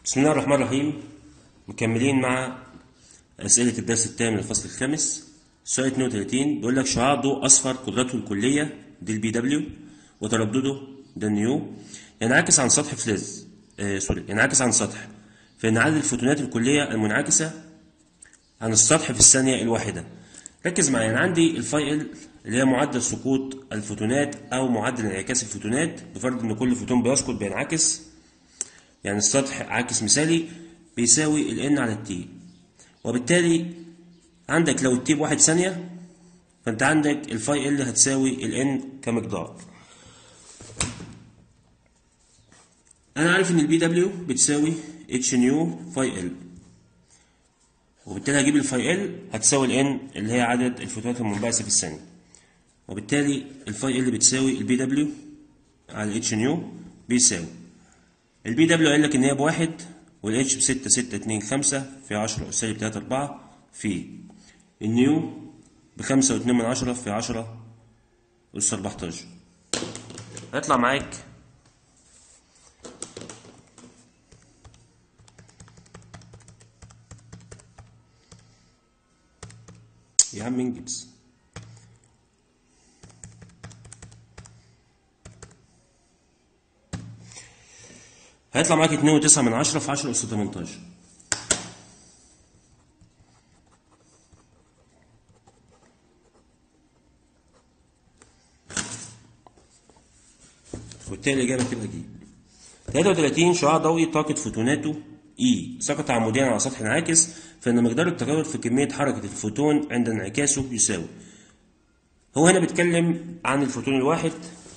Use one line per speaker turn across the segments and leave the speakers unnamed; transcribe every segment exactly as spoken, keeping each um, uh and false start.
بسم الله الرحمن الرحيم. مكملين مع أسئلة الدرس الثامن من الفصل الخامس. السؤال اثنين وثلاثين بيقول لك شعاع ضوء أصفر قدرته الكلية دي البي دبليو وتردده ده النيو ينعكس عن سطح فلز آه سوري ينعكس عن سطح، فإن عدد الفوتونات الكلية المنعكسة عن السطح في الثانية الواحدة. ركز معايا، أنا عندي الفاي ال اللي هي معدل سقوط الفوتونات أو معدل انعكاس الفوتونات، بفرض إن كل فوتون بيسقط بينعكس، يعني السطح عاكس مثالي بيساوي ال n على التي، وبالتالي عندك لو التي بواحد ثانية فانت عندك الفاي ال هتساوي ال n كمقدار. انا عارف ان البي دبليو بتساوي اتش نيو فاي ال، وبالتالي هجيب الفاي ال هتساوي ال n اللي هي عدد الفوتونات المنبعثة في الثانية، وبالتالي الفاي ال بتساوي البي دبليو على اتش نيو بيساوي البي دبليو قال لك ان هي بواحد والاتش بستة ستة اتنين خمسة في عشرة أس سالب تلاتة أربعة في النيو بخمسة واتنين من عشرة في عشرة أس أربعتاشر. هيطلع معاك يا عم انجز هيطلع معاك اتنين وتسعة من عشرة في عشرة أس تمنتاشر. وبالتالي الإجابة تبقى دي. تلاتة وتلاتين شعاع ضوئي طاقة فوتوناته E سقط عموديا على سطح انعاكس، فإن مقدار التغير في كمية حركة الفوتون عند انعكاسه يساوي. هو هنا بيتكلم عن الفوتون الواحد،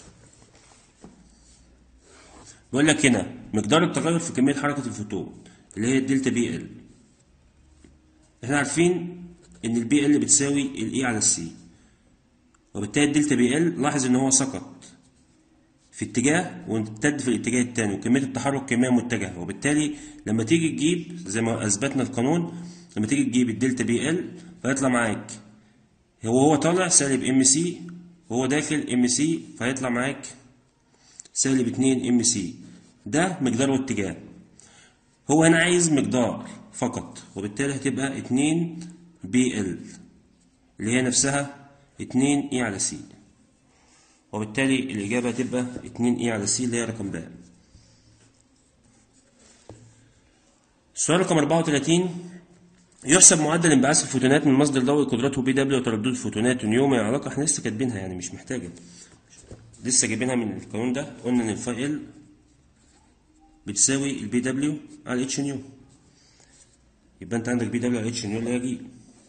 بيقول لك هنا مقدار التغير في كمية حركة الفوتون اللي هي الدلتا بي ال. احنا عارفين ان البي ال بتساوي الاي على السي، وبالتالي الدلتا بي ال لاحظ ان هو سقط في اتجاه وامتد في الاتجاه الثاني، وكمية التحرك كمية متجهة، وبالتالي لما تيجي تجيب زي ما اثبتنا القانون، لما تيجي تجيب الدلتا بي ال فيطلع معاك هو هو طالع سالب ام سي وهو داخل ام سي، فهيطلع معاك سالب اتنين ام سي. ده مقدار واتجاه، هو هنا عايز مقدار فقط، وبالتالي هتبقى اتنين بي ال اللي هي نفسها اتنين اي على سي، وبالتالي الإجابة هتبقى اتنين اي على سي اللي هي رقم ب. السؤال رقم أربعة وتلاتين يحسب معدل انبعاث الفوتونات من مصدر ضوئي قدرته بي دبليو وتردد الفوتونات نيو ما علاقة، احنا لسه كاتبينها يعني مش محتاجة، لسه جايبينها من القانون ده. قلنا ان الفاي ال بتساوي البي دبليو على اتش نيو، يبقى انت عندك بي دبليو على اتش نيو اللي هي جي.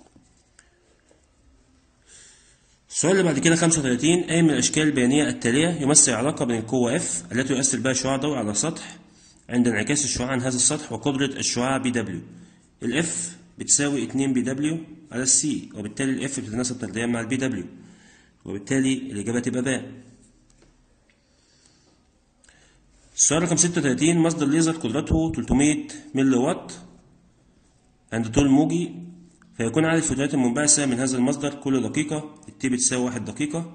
السؤال اللي بعد كده خمسة وتلاتين أي من الأشكال البيانية التالية يمثل علاقة بين القوة F التي يؤثر بها شعاع ضوئي على سطح عند انعكاس الشعاع عن هذا السطح وقدرة الشعاع بي دبليو. ال F بتساوي اتنين بي دبليو على السي، وبالتالي ال F بتتناسب تقريبا مع البي دبليو، وبالتالي الإجابة تبقى باء. السؤال رقم ستة وتلاتين مصدر ليزر قدرته تلتمية ملي وات عند طول موجي، فيكون عدد الفوتونات المنبعثة من هذا المصدر كل دقيقة التي بتساوي واحد دقيقة.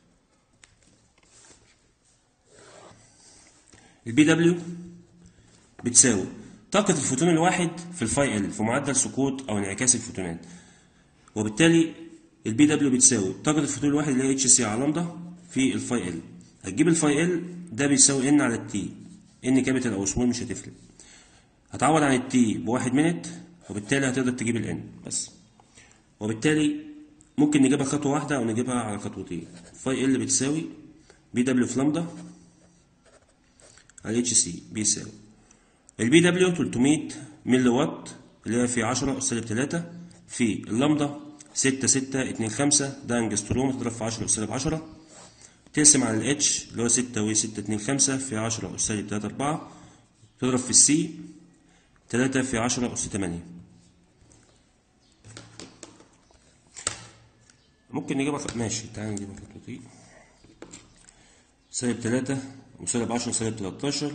البي دبليو بتساوي طاقة الفوتون الواحد في الفاي ال في معدل سقوط أو انعكاس الفوتونات، وبالتالي البي دبليو بتساوي طاقة الفوتون الواحد اللي هي اتش سي على لامدا في الفاي ال. هتجيب الفاي ال ده بيساوي ان على التي، ان كابيتال أو سمول مش هتفرق، هتعوض عن التي بواحد منت، وبالتالي هتقدر تجيب الان بس، وبالتالي ممكن نجيبها خطوة واحدة أو نجيبها على خطوتين. فاي ال بتساوي بي دبليو في لامدا على اتش سي بيساوي البي دبليو تلتمية ملي وات اللي هي في عشرة أس سالب تلاتة في اللامدا ستة ستة اتنين خمسة، ده انجستروم تضرب في عشرة أس سالب عشرة، تقسم على الاتش اللي هو ستة و ستة اتنين خمسة في عشرة أس سالب تلاتة أربعة، تضرب في السي تلاتة في عشرة أس تمانية. ممكن نجيبها ماشي، تعالى نجيبها خطوتين. سالب تلاتة وسالب عشرة سالب تلاتاشر،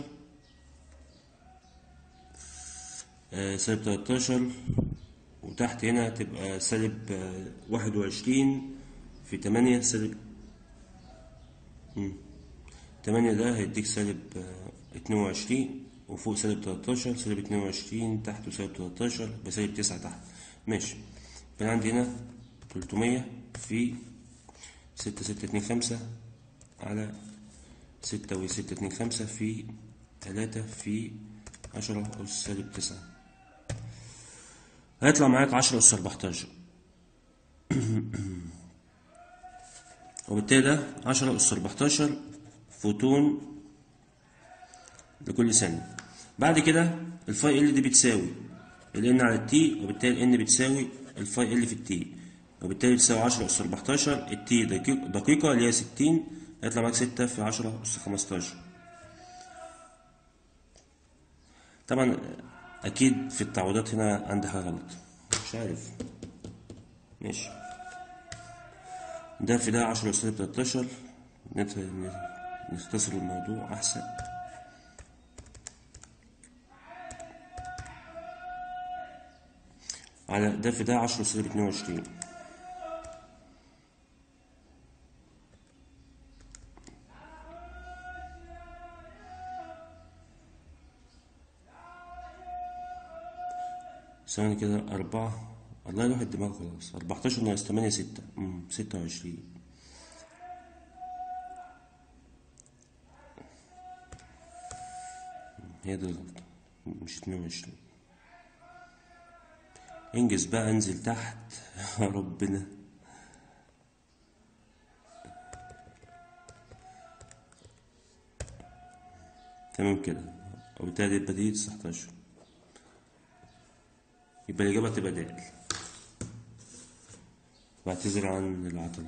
آه سالب تلاتاشر، وتحت هنا تبقى سالب آه واحد وعشرين في تمانية سالب مم. تمانية، ده هيديك سالب آه اتنين وعشرين وفوق سالب تلاتاشر، سالب اتنين وعشرين تحت وسالب تلاتاشر يبقى سالب تسعة تحت. ماشي، يبقى عندي هنا تلتمية في ستة ستة اتنين خمسة على ستة وستة اتنين خمسة في تلاتة في عشرة أس سالب تسعة، هيطلع معاك عشرة أس أربعتاشر. وبالتالي ده عشرة أس أربعتاشر فوتون لكل ثانية. بعد كده الفاي ال دي بتساوي ال n على التي، وبالتالي n بتساوي الفاي ال في التي، وبالتالي بتساوي عشرة أس أربعتاشر. التي دقيقة اللي هي ستين، هيطلع معاك ستة في عشرة أس خمستاشر. طبعا أكيد في التعويضات هنا عندي حاجة غلط، مش عارف. ماشي، ده في ده عشرة أس تلاتاشر، نختصر الموضوع أحسن. على ده في ده عشرة أس اتنين وعشرين. ثواني كده، أربعة، الله يروح الدماغ خلاص. أربعتاشر ناقص تمانية ستة، أمم ستة وعشرين. هي دي الغلطة، مش اتنين وعشرين. انجز بقى، انزل تحت يا ربنا. تمام كده، وبالتالي يبقى دي تسعتاشر، يبقى الإجابة تبقى د. بعتذر عن العطلة.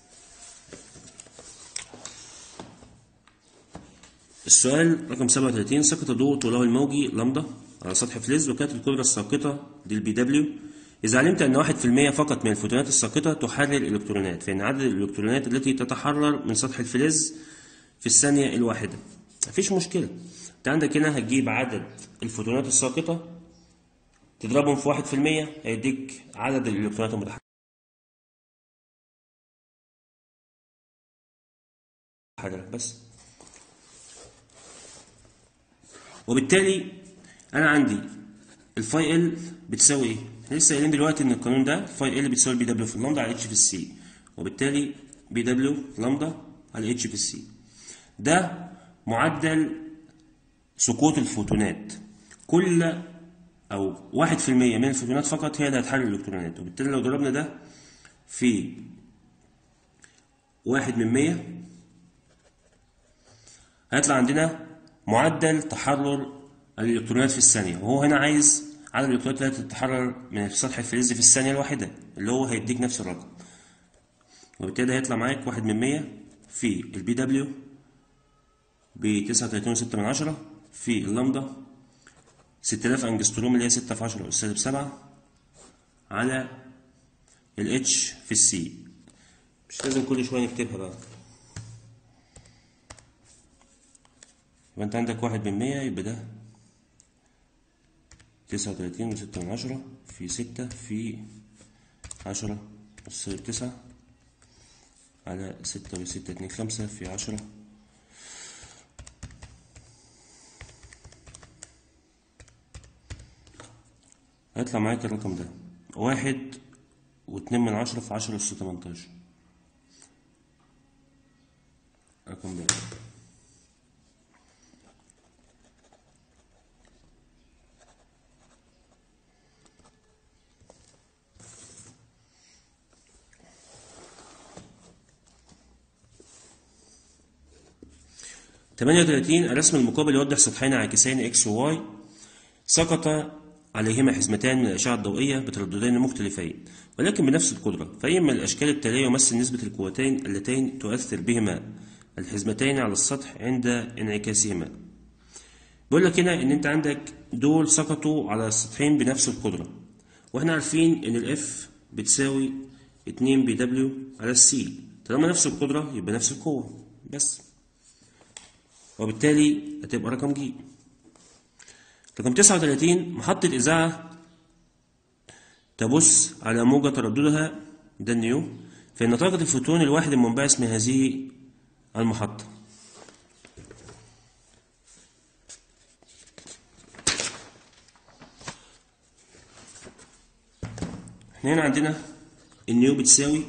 السؤال رقم سبعة وتلاتين، سقط ضوء طوله الموجي لامدا على سطح فلز، وكانت القدرة الساقطة دي البي دبليو. إذا علمت أن واحد في المية فقط من الفوتونات الساقطة تحرر الإلكترونات، فإن عدد الإلكترونات التي تتحرر من سطح الفلز في الثانية الواحدة. مفيش مشكلة، أنت عندك هنا هتجيب عدد الفوتونات الساقطة تضربهم في واحد في المية، هيديك عدد الإلكترونات المتحركة بس. وبالتالي أنا عندي الفاي ال بتساوي إيه؟ احنا لسه قايلين دلوقتي إن القانون ده فاي ال بتساوي بي دبليو في اللامدا على اتش في السي، وبالتالي بي دبليو لامدا على اتش في السي ده معدل سقوط الفوتونات. كل أو واحد في المية من الفوتونات فقط هي اللي هتحرر الإلكترونات، وبالتالي لو ضربنا ده في واحد من مية هيطلع عندنا معدل تحرر الإلكترونات في الثانية، وهو هنا عايز عدد الإلكترونات التي تتحرر من سطح الفلز في الثانية الواحدة، اللي هو هيديك نفس الرقم. وبالتالي هيطلع معاك واحد من مية في البي دبليو ب تسعة وتلاتين وستة من عشرة في اللامدا ستة آلاف أنجستروم اللي هي ستة في عشرة أس سالب سبعة على الاتش في السي. مش لازم كل شوية نكتبها بقى. يبقى انت عندك واحد من مية، يبقى ده تسعة وتلاتين وستة من عشرة في ستة في عشرة أس سالب تسعة على ستة وستة اتنين خمسة في عشرة. هيطلع معاك الرقم ده واحد واتنين من عشرة في عشرة أس تمنتاشر. رقم ده تمانية وتلاتين، الرسم المقابل يوضح سطحين عاكسين اكس وواي سقط عليهما حزمتان من الأشعة الضوئية بترددين مختلفين ولكن بنفس القدرة، فأي من الأشكال التالية يمثل نسبة القوتين اللتين تؤثر بهما الحزمتين على السطح عند انعكاسهما. بيقول لك هنا إن أنت عندك دول سقطوا على السطحين بنفس القدرة، وإحنا عارفين إن الإف بتساوي اتنين بي دبليو على السي، طالما نفس القدرة يبقى نفس القوة بس، وبالتالي هتبقى رقم ج. رقم تسعة وتلاتين، محطة إذاعة تبث على موجة ترددها ده النيو، فإن طاقة الفوتون الواحد المنبعث من هذه المحطة احنا هنا عندنا النيو بتساوي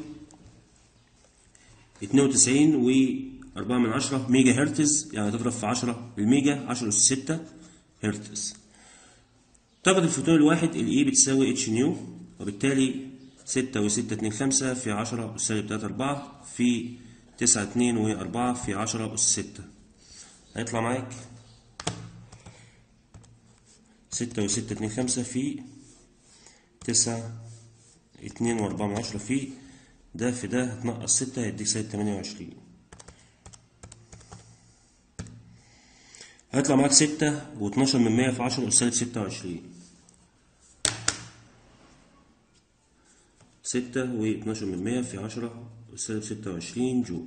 اتنين وتسعين وأربعة من عشرة ميجا هرتز، يعني تضرب في عشرة بالميجا، عشرة أس ستة هرتز. طاقة الفوتون الواحد الإي بتساوي اتش نيو، وبالتالي ستة وستة اتنين خمسة في عشرة أس سالب تلاتة أربعة في تسعة اتنين وأربعة في عشرة أس ستة، هيطلع معاك ستة وستة اتنين خمسة في تسعة اتنين وأربعة من عشرة في ده في ده هتنقص ستة هيديك سالب تمانية وعشرين، هيطلع معاك ستة واتناشر من مية في عشرة أس سالب ستة وعشرين، ستة واتناشر من مية في عشرة أس سالب ستة وعشرين جول.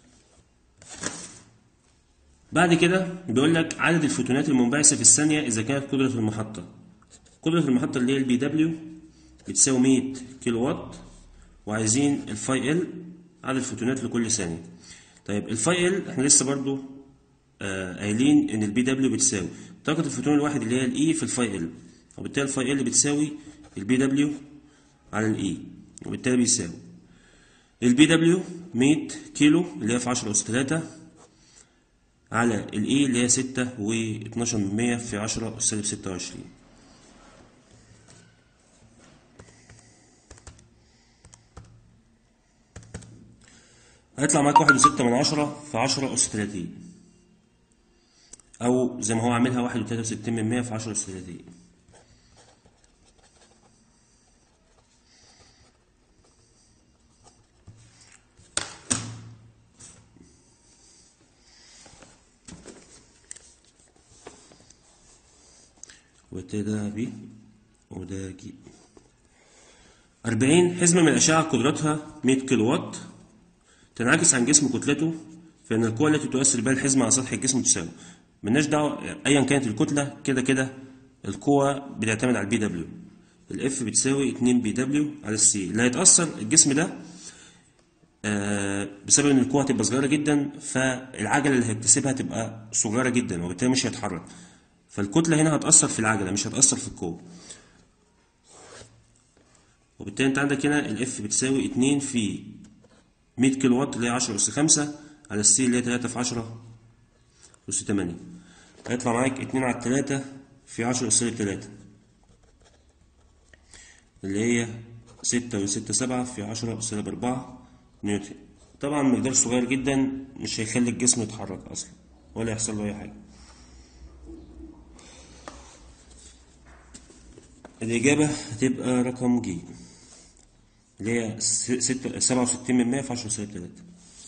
بعد كده بيقول لك عدد الفوتونات المنبعثة في الثانية إذا كانت قدرة المحطة. قدرة المحطة اللي هي البي دبليو بتساوي مية كيلو وات، وعايزين الفاي ال عدد الفوتونات لكل ثانية. طيب الفاي ال احنا لسه برضو آه قايلين ان البي دبليو بتساوي طاقة الفوتون الواحد اللي هي الاي في الفاي ال، وبالتالي الفاي ال بتساوي البي دبليو على الاي، وبالتالي بيساوي البي دبليو مية كيلو اللي هي في عشرة أس تلاتة على الاي اللي هي ستة واتناشر من مية في عشرة أس سالب ستة وعشرين. هيطلع معاك واحد وستة من عشرة في عشرة أس تلاتين، أو زي ما هو عاملها واحد وتلاتة وستين من مية في عشرة أس تلاتين. وده بي وده جي. أربعين حزمة من الأشعة قدرتها مية كيلو وات تنعكس عن جسم كتلته، فإن القوة التي تؤثر بها الحزمة على سطح الجسم تساوي. ملناش دعوة أيا كانت الكتلة، كده كده القوة بتعتمد على البي دبليو. الإف بتساوي اتنين بي دبليو على السي. اللي هيتأثر الجسم ده آه بسبب إن القوة هتبقى صغيرة جدا، فالعجلة اللي هيكتسبها تبقى صغيرة جدا، وبالتالي مش هيتحرك. فالكتلة هنا هتأثر في العجلة مش هتأثر في القوة، وبالتالي انت عندك هنا الاف بتساوي اتنين في مية كيلو وات اللي هي عشرة أس خمسة على السي اللي هي تلاتة في عشرة أس تمانية، هيطلع معاك اتنين على تلاتة في عشرة أس سالب تلاتة اللي هي ستة وستة سبعة في عشرة أس سالب أربعة نيوتن. طبعا مقدار صغير جدا مش هيخلي الجسم يتحرك أصلا ولا يحصل له أي حاجة. الإجابة هتبقى رقم ج اللي هي سبعة وستين من مية في عشرة سالب تلاتة.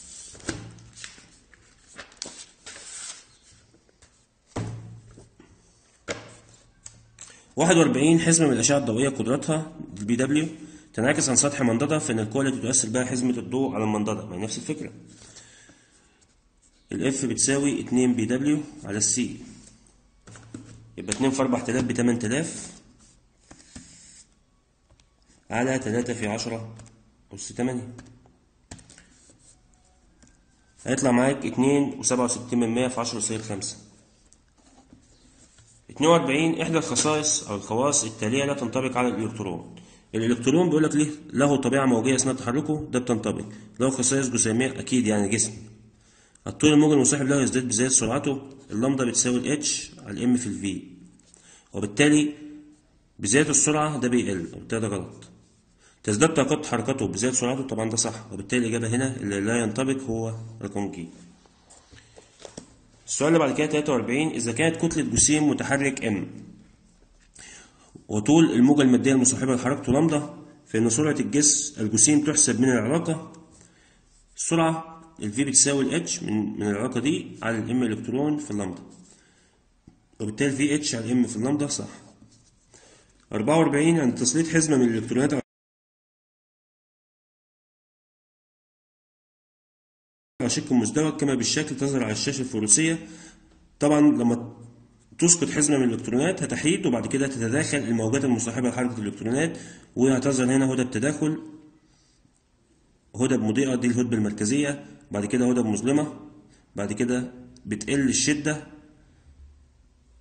واحد وأربعين حزمة من الأشعة الضوئية قدرتها البي دبليو تنعكس عن سطح منضدة، فإن القوة التي تؤثر بها حزمة الضوء على المنضدة، ما هي نفس الفكرة. الإف بتساوي اتنين بي دبليو على السي، يبقى اتنين في أربعة آلاف بتمن تلاف على تلاتة في عشرة أس تمانية، هيطلع معاك اتنين وسبعة وستين من مية في عشرة أس خمسة. اتنين وأربعين إحدى الخصائص أو الخواص التالية لا تنطبق على الإلكترون. الإلكترون بيقول لك ليه له طبيعة موجية أثناء تحركه، ده بتنطبق. له خصائص جسيمية أكيد يعني جسم. الطول الموجي المصاحب له يزداد بزيادة سرعته، اللامدا بتساوي الاتش على الام في الفي، وبالتالي بزيادة السرعة ده بيقل، وبالتالي ده غلط. تزداد طاقة حركته بزيادة سرعته، طبعا ده صح، وبالتالي الإجابة هنا اللي لا ينطبق هو رقم ج. السؤال اللي بعد كده تلاتة وأربعين إذا كانت كتلة جسيم متحرك ام وطول الموجة المادية المصاحبة لحركته لامدا، فإن سرعة الجس الجسيم تحسب من العلاقة السرعة الفي بتساوي الاتش من من العلاقة دي على الام الكترون في اللامدا، وبالتالي في اتش على الام في اللامدا صح. أربعة وأربعين عند تسليط حزمة من الإلكترونات على شكل مزدوج كما بالشكل تظهر على الشاشة الفروسية. طبعا لما تسقط حزمة من الإلكترونات هتحيط، وبعد كده تتداخل الموجات المصاحبة لحركة الإلكترونات، وهتظهر هنا هدب تداخل، هدب مضيئة دي الهدبة المركزية، بعد كده هدب مظلمة، بعد كده بتقل الشدة،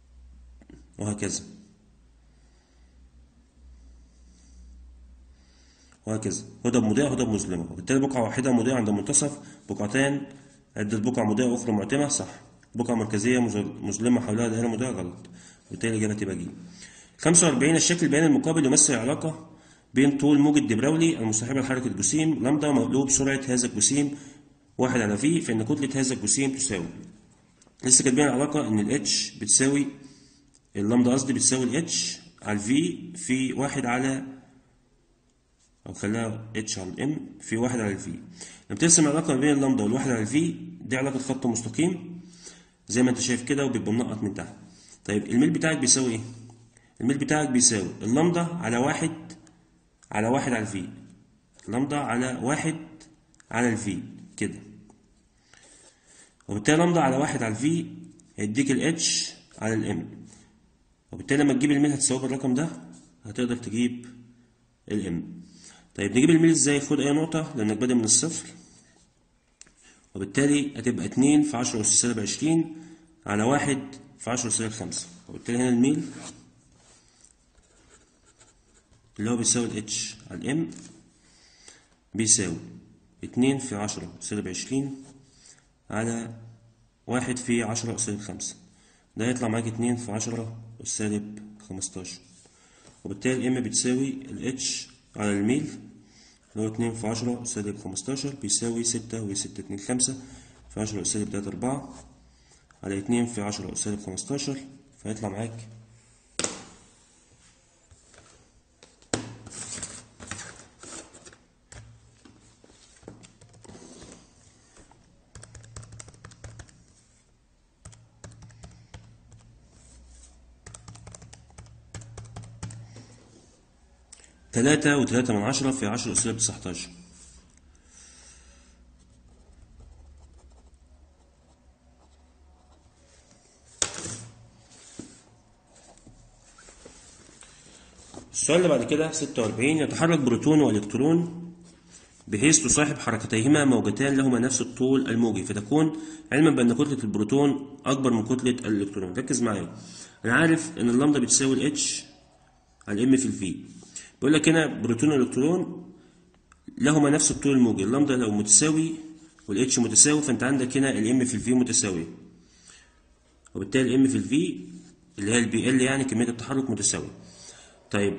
وهكذا. وهكذا. هدب مضيئة هدب مظلمة، وبالتالي بقعة واحدة مضيئة عند المنتصف، بقعتان عدة بقع مضيئة وأخرى معتمة صح، بقعة مركزية مظلمة حولها دائرة مضيئة غلط، وبالتالي الإجابة تبقى ج. خمسة وأربعين الشكل البياني المقابل يمثل علاقة بين طول موجة دي براولي المصاحبة لحركة الجسيم لامدا مقلوب سرعة هذا الجسيم واحد على في، فإن كتلة هذا الجسيم تساوي، لسه كاتبين العلاقة إن الاتش بتساوي اللامدا قصدي بتساوي الاتش على الفي في واحد على أو خليها اتش على الام في واحد على الفي. لما ترسم العلاقة بين اللامدا والواحد على الفي دي علاقة خط مستقيم زي ما أنت شايف كده وبيبقى منقط من تحت. طيب الميل بتاعك بيساوي إيه؟ الميل بتاعك بيساوي اللامدا على واحد على واحد على الفي، لامدا على واحد على الفي كده، وبالتالي لامدا على واحد على الفي هيديك الاتش على الام، وبالتالي لما تجيب الميل هتساوي بالرقم ده هتقدر تجيب الام. طيب نجيب الميل ازاي؟ خد اي نقطة لانك بادئ من الصفر، وبالتالي هتبقى اتنين في عشرة أس سالب عشرين على واحد في عشرة سالب خمسة، وبالتالي هنا الميل اللي هو بيساوي الاتش على الام بيساوي اتنين في عشرة سالب عشرين على واحد في عشرة سالب خمسة، ده هيطلع معاك اتنين في عشرة سالب خمستاشر، وبالتالي الام بتساوي الاتش على الميل اللي هو اتنين في عشرة سالب خمستاشر بيساوي ستة وستة اتنين خمسة في عشرة سالب تلاتة أربعة على اتنين في عشرة سالب خمستاشر، فهيطلع معاك تلاتة وتلاتة من عشرة في عشرة سالب تسعتاشر. السؤال اللي بعد كده ستة وأربعين يتحرك بروتون والكترون بحيث تصاحب حركتيهما موجتان لهما نفس الطول الموجي، فتكون علما بأن كتلة البروتون أكبر من كتلة الإلكترون. ركز معايا، أنا عارف إن اللامدا بتساوي الاتش على الام في الفي، بيقول لك هنا بروتون والإلكترون لهما نفس الطول الموجي، اللامدا لو متساوي والاتش متساوي فأنت عندك هنا الام في الفي متساوية، وبالتالي الام في الفي اللي هي البي ال يعني كمية التحرك متساوية. طيب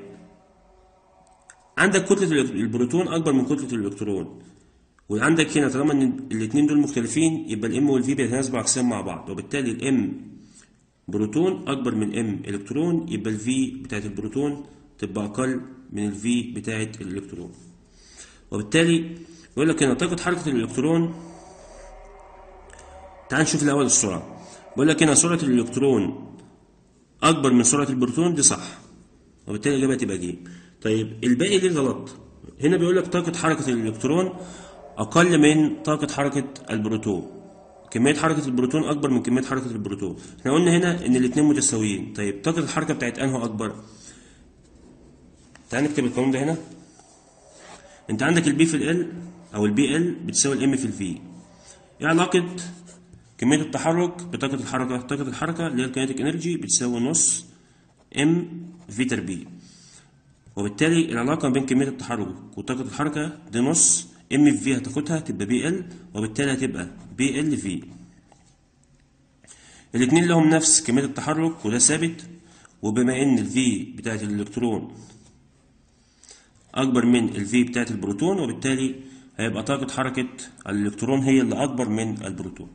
عندك كتلة البروتون أكبر من كتلة الإلكترون، وعندك هنا طالما إن الاتنين دول مختلفين يبقى الإم والفي بيتناسبوا عكسيا مع بعض، وبالتالي الإم بروتون أكبر من إم إلكترون، يبقى الفي بتاعت البروتون تبقى أقل من الفي بتاعت الإلكترون، وبالتالي يقول لك هنا طاقة حركة الإلكترون. تعال نشوف الأول السرعة، بيقول لك هنا سرعة الإلكترون أكبر من سرعة البروتون، دي صح، وبالتالي الإجابة تبقى ج. طيب الباقي ليه غلط؟ هنا بيقول لك طاقة حركة الإلكترون أقل من طاقة حركة البروتون، كمية حركة البروتون أكبر من كمية حركة البروتون. احنا قلنا هنا إن الاتنين متساويين. طيب طاقة الحركة بتاعت أنهي أكبر؟ تعال نكتب القانون ده هنا. أنت عندك البي في ال أو البي ال بتساوي الام في الفي. إيه علاقة كمية التحرك بطاقة الحركة؟ طاقة الحركة اللي هي الكينيتيك انرجي بتساوي نص ام في تربيع، وبالتالي العلاقة بين كمية التحرك وطاقة الحركة دي نص ام في في هتاخدها تبقى بي ال، وبالتالي هتبقى بي ال في. الاتنين لهم نفس كمية التحرك وده ثابت، وبما ان الفي بتاعت الالكترون اكبر من الفي بتاعت البروتون، وبالتالي هيبقى طاقة حركة الالكترون هي اللي اكبر من البروتون،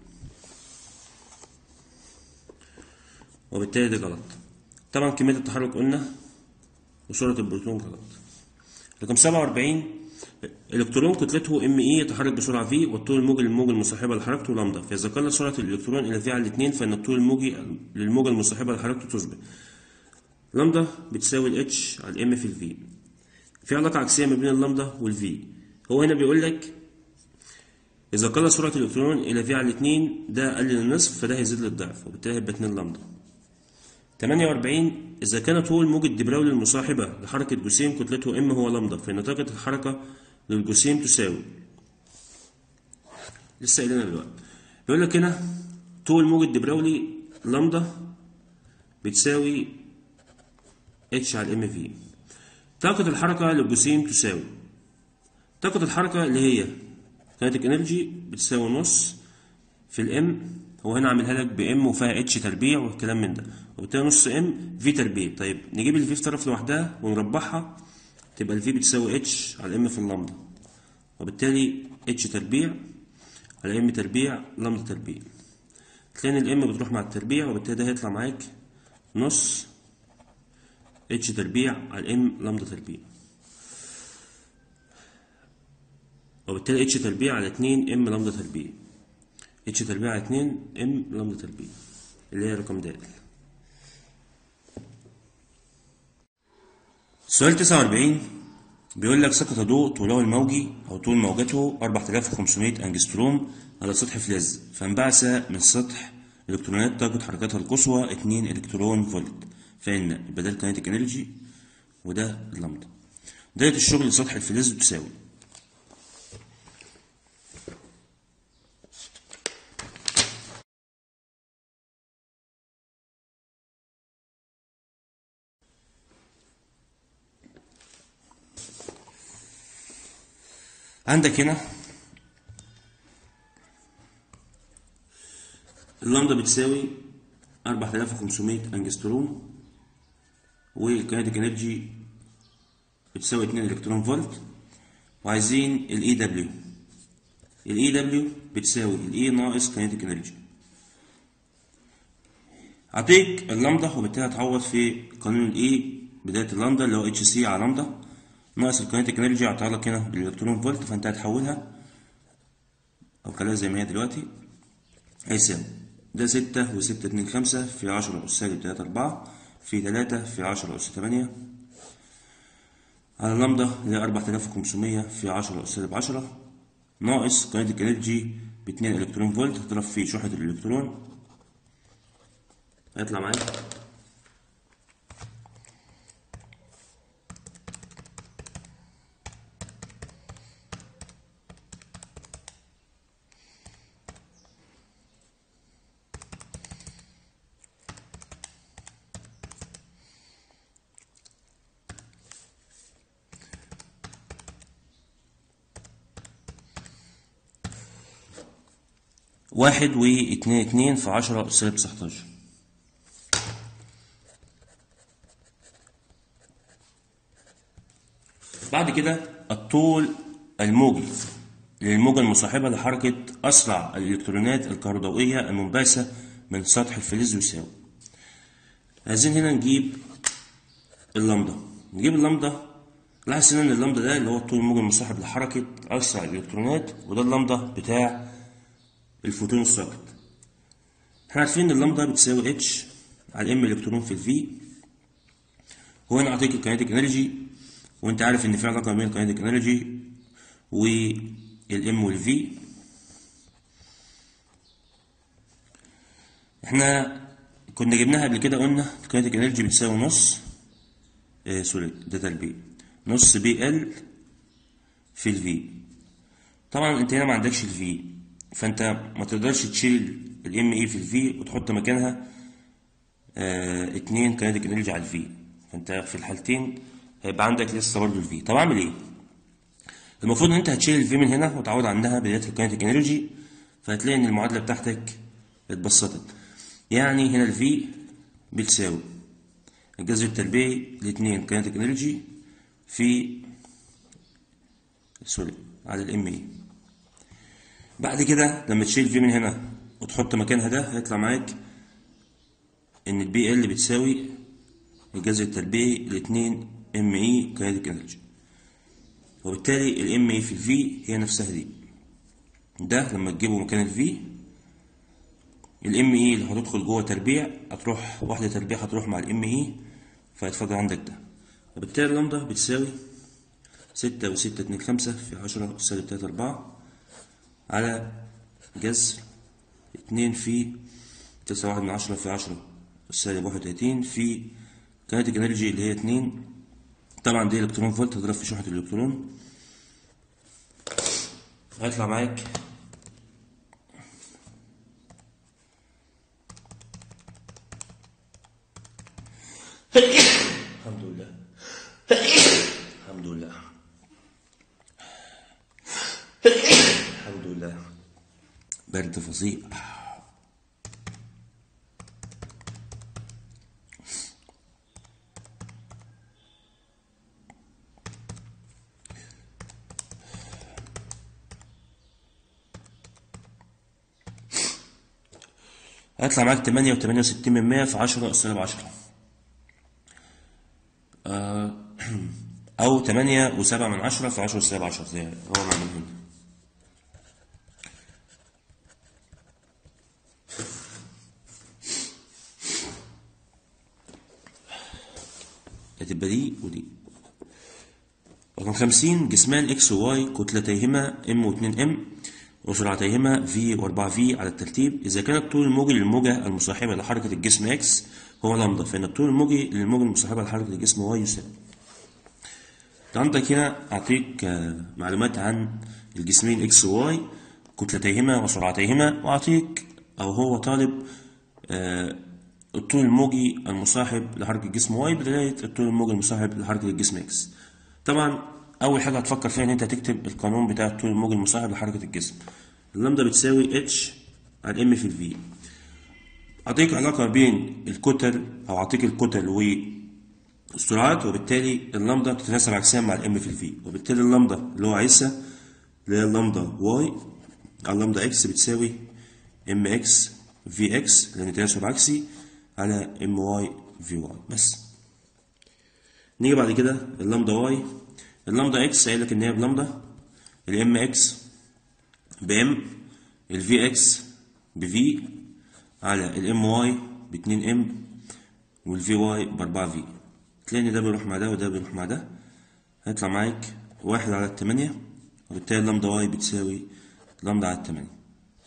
وبالتالي ده غلط. طبعا كمية التحرك قلنا وسرعة البروتون غلط. رقم سبعة وأربعين الكترون كتلته ام اي يتحرك بسرعة في، والطول الموجي للموجة المصاحبة لحركته لامدا، فإذا قلت سرعة الإلكترون إلى في على الاثنين فإن الطول الموجي للموجة المصاحبة لحركته تصبح لامدا بتساوي الاتش على الام في الفي. في علاقة عكسية ما بين اللامدا والفي. هو هنا بيقول لك إذا قل سرعة الإلكترون إلى في على الاثنين ده قلل النصف، فده هيزيد للضعف، وبالتالي هيبقى اتنين لامدا. ثمانية وأربعين إذا كان طول موجة دي براولي المصاحبة لحركة جسيم كتلته ام هو لامدا، فإن طاقة الحركة للجسيم تساوي، لسه قايلينها دلوقتي. بيقول لك هنا طول موجة دي براولي لامدا بتساوي اتش على الام في. طاقة الحركة للجسيم تساوي طاقة الحركة اللي هي كاينتيك انرجي بتساوي نص في الام، هو هنا عاملها لك بام وفيها اتش تربيع والكلام من ده، وبالتالي نص ام في تربيع. طيب نجيب الفي في طرف لوحدها ونربعها، تبقى الفي بتساوي اتش على ام في اللامدا، وبالتالي اتش تربيع على ام تربيع لامدا تربيع. تلاقي ان الام بتروح مع التربيع، وبالتالي ده هيطلع معاك نص اتش تربيع على ام لامدا تربيع، وبالتالي اتش تربيع على اتنين ام لامدا تربيع، اتش تربيع على اتنين ام لامدا تربيع اللي هي رقم د. سؤال تسعة وأربعين بيقول لك سقط ضوء طوله الموجي أو طول موجته أربعة آلاف وخمسمائة أنجستروم على سطح فلز، فانبعث من السطح إلكترونات طاقة حركتها القصوى اتنين إلكترون فولت، فإن يبقى ده الكاينتيك انرجي وده اللامدا. دايرة الشغل لسطح الفلز تساوي عندك هنا اللامدا بتساوي أربعة آلاف وخمسمائة أنجستروم، والكاينتيك انرجي بتساوي اتنين إلكترون فولت، وعايزين الاي دبليو. الاي دبليو بتساوي الاي ناقص كاينتيك انرجي. اعطيك اللامدا، وبالتالي هتعوض في قانون الاي بداية اللامدا اللي هو اتش سي على لامدا ناقص الكاينتيك انرجي، هعطيها لك هنا بالالكترون فولت، فانت هتحولها او خليها زي ما هي دلوقتي، هيساوي ده ستة وستة اتنين خمسة في عشرة أس سالب تلاتة أربعة في تلاتة في عشرة أس تمانية على لامدا اللي هي أربعة آلاف وخمسمائة في عشرة أس سالب عشرة ناقص كاينتيك انرجي باتنين إلكترون فولت، هتضرب في شحنة الإلكترون هيطلع معاك واحد واتنين اتنين في عشرة أس سالب تسعتاشر. بعد كده الطول الموجي للموجة المصاحبة لحركة أسرع الإلكترونات الكهروضوئية المنبعثة من سطح الفلز يساوي. عايزين هنا نجيب اللامدا. نجيب اللامدا، لاحظ هنا إن اللامدا ده اللي هو الطول الموجي المصاحب لحركة أسرع الإلكترونات، وده اللامدا بتاع الفوتون الساقط. احنا عارفين إن اللامدا بتساوي اتش على ام إلكترون في الفي. هو هنا أعطيك الكاينتيك انرجي، وأنت عارف إن في علاقة بين الكاينتيك انرجي والام والفي. احنا كنا جبناها قبل كده، قلنا الكاينتيك انرجي بتساوي نص آه سوري ده تربيع نص بي ال في الفي. طبعا انت هنا ما عندكش الفي، فانت ما تقدرش تشيل الام اي في الفي وتحط مكانها اه اتنين كاينتيك انرجي على الفي، فانت في الحالتين هيبقى عندك لسه برضه الفي. طب اعمل ايه؟ المفروض ان انت هتشيل الفي من هنا وتعوض عنها بداية الكاينتيك انرجي، فهتلاقي ان المعادلة بتاعتك اتبسطت. يعني هنا الفي بتساوي الجذر التربيعي لاتنين كاينتيك انرجي في سوري على الام اي. بعد كده لما تشيل في من هنا وتحط مكانها ده، هيطلع معاك ان البي ال بتساوي الجذر التربيعي لاتنين ام اي كاينتيك انرجي، وبالتالي الام اي في الفي هي نفسها دي. ده لما تجيبه مكان الفي، الام اي اللي هتدخل جوه تربيع هتروح واحده تربيع هتروح مع الام اي، فهيتفضل عندك ده، وبالتالي اللامدا بتساوي ستة وستة اتنين خمسة في عشرة أس سالب تلاتة أربعة على جذر اتنين في تسعة واحد من عشرة في عشرة أس سالب واحد وتلاتين في كاينتيك انرجي اللي هي اتنين. طبعا دي الكترون فولت، هتضرب في شحنة الإلكترون هيطلع معاك الحمد لله الحمد لله برد فظيع. هيطلع معاك تمانية وتمانية وستين من مية في عشرة أس سالب عشرة، آه أو تمانية وسبعة من عشرة في عشرة أس سالب عشرة زي هو معمول هنا. هتبقى دي ودي. رقم خمسين، جسمان اكس وواي كتلتيهما ام واتنين ام وسرعتيهما في واربعة في على الترتيب. إذا كان الطول الموجي للموجة المصاحبة لحركة الجسم اكس هو لامدا، فإن الطول الموجي للموجة المصاحبة لحركة الجسم واي يساوي. عندك هنا أعطيك معلومات عن الجسمين اكس وواي كتلتيهما وسرعتيهما، وأعطيك أو هو طالب الطول الموجي المصاحب لحركة الجسم واي بدلاية الطول الموجي المصاحب لحركة الجسم اكس. طبعا أول حاجة هتفكر فيها إن أنت هتكتب القانون بتاع الطول الموجي المصاحب لحركة الجسم. اللامدا بتساوي اتش على ام في الفي. أعطيك علاقة بين الكتل أو أعطيك الكتل والسرعات، وبالتالي اللامدا بتتناسب عكسيا مع الام في الفي، وبالتالي اللامدا اللي هو عايزها اللي هي اللامدا واي على اللامدا اكس بتساوي ام اكس في اكس لأن تناسب عكسي على ام واي في واي. بس نيجي بعد كده اللامدا واي. اللامدا اكس قايل لك ان هي بلامدا، الام اكس بام، الفي اكس بفي على الام واي باتنين ام والفي واي باربعة في. تلاقي ان ده بيروح مع ده وده بيروح مع ده، هيطلع معاك واحد على التمانية، وبالتالي اللامدا واي بتساوي لامدا على التمانية.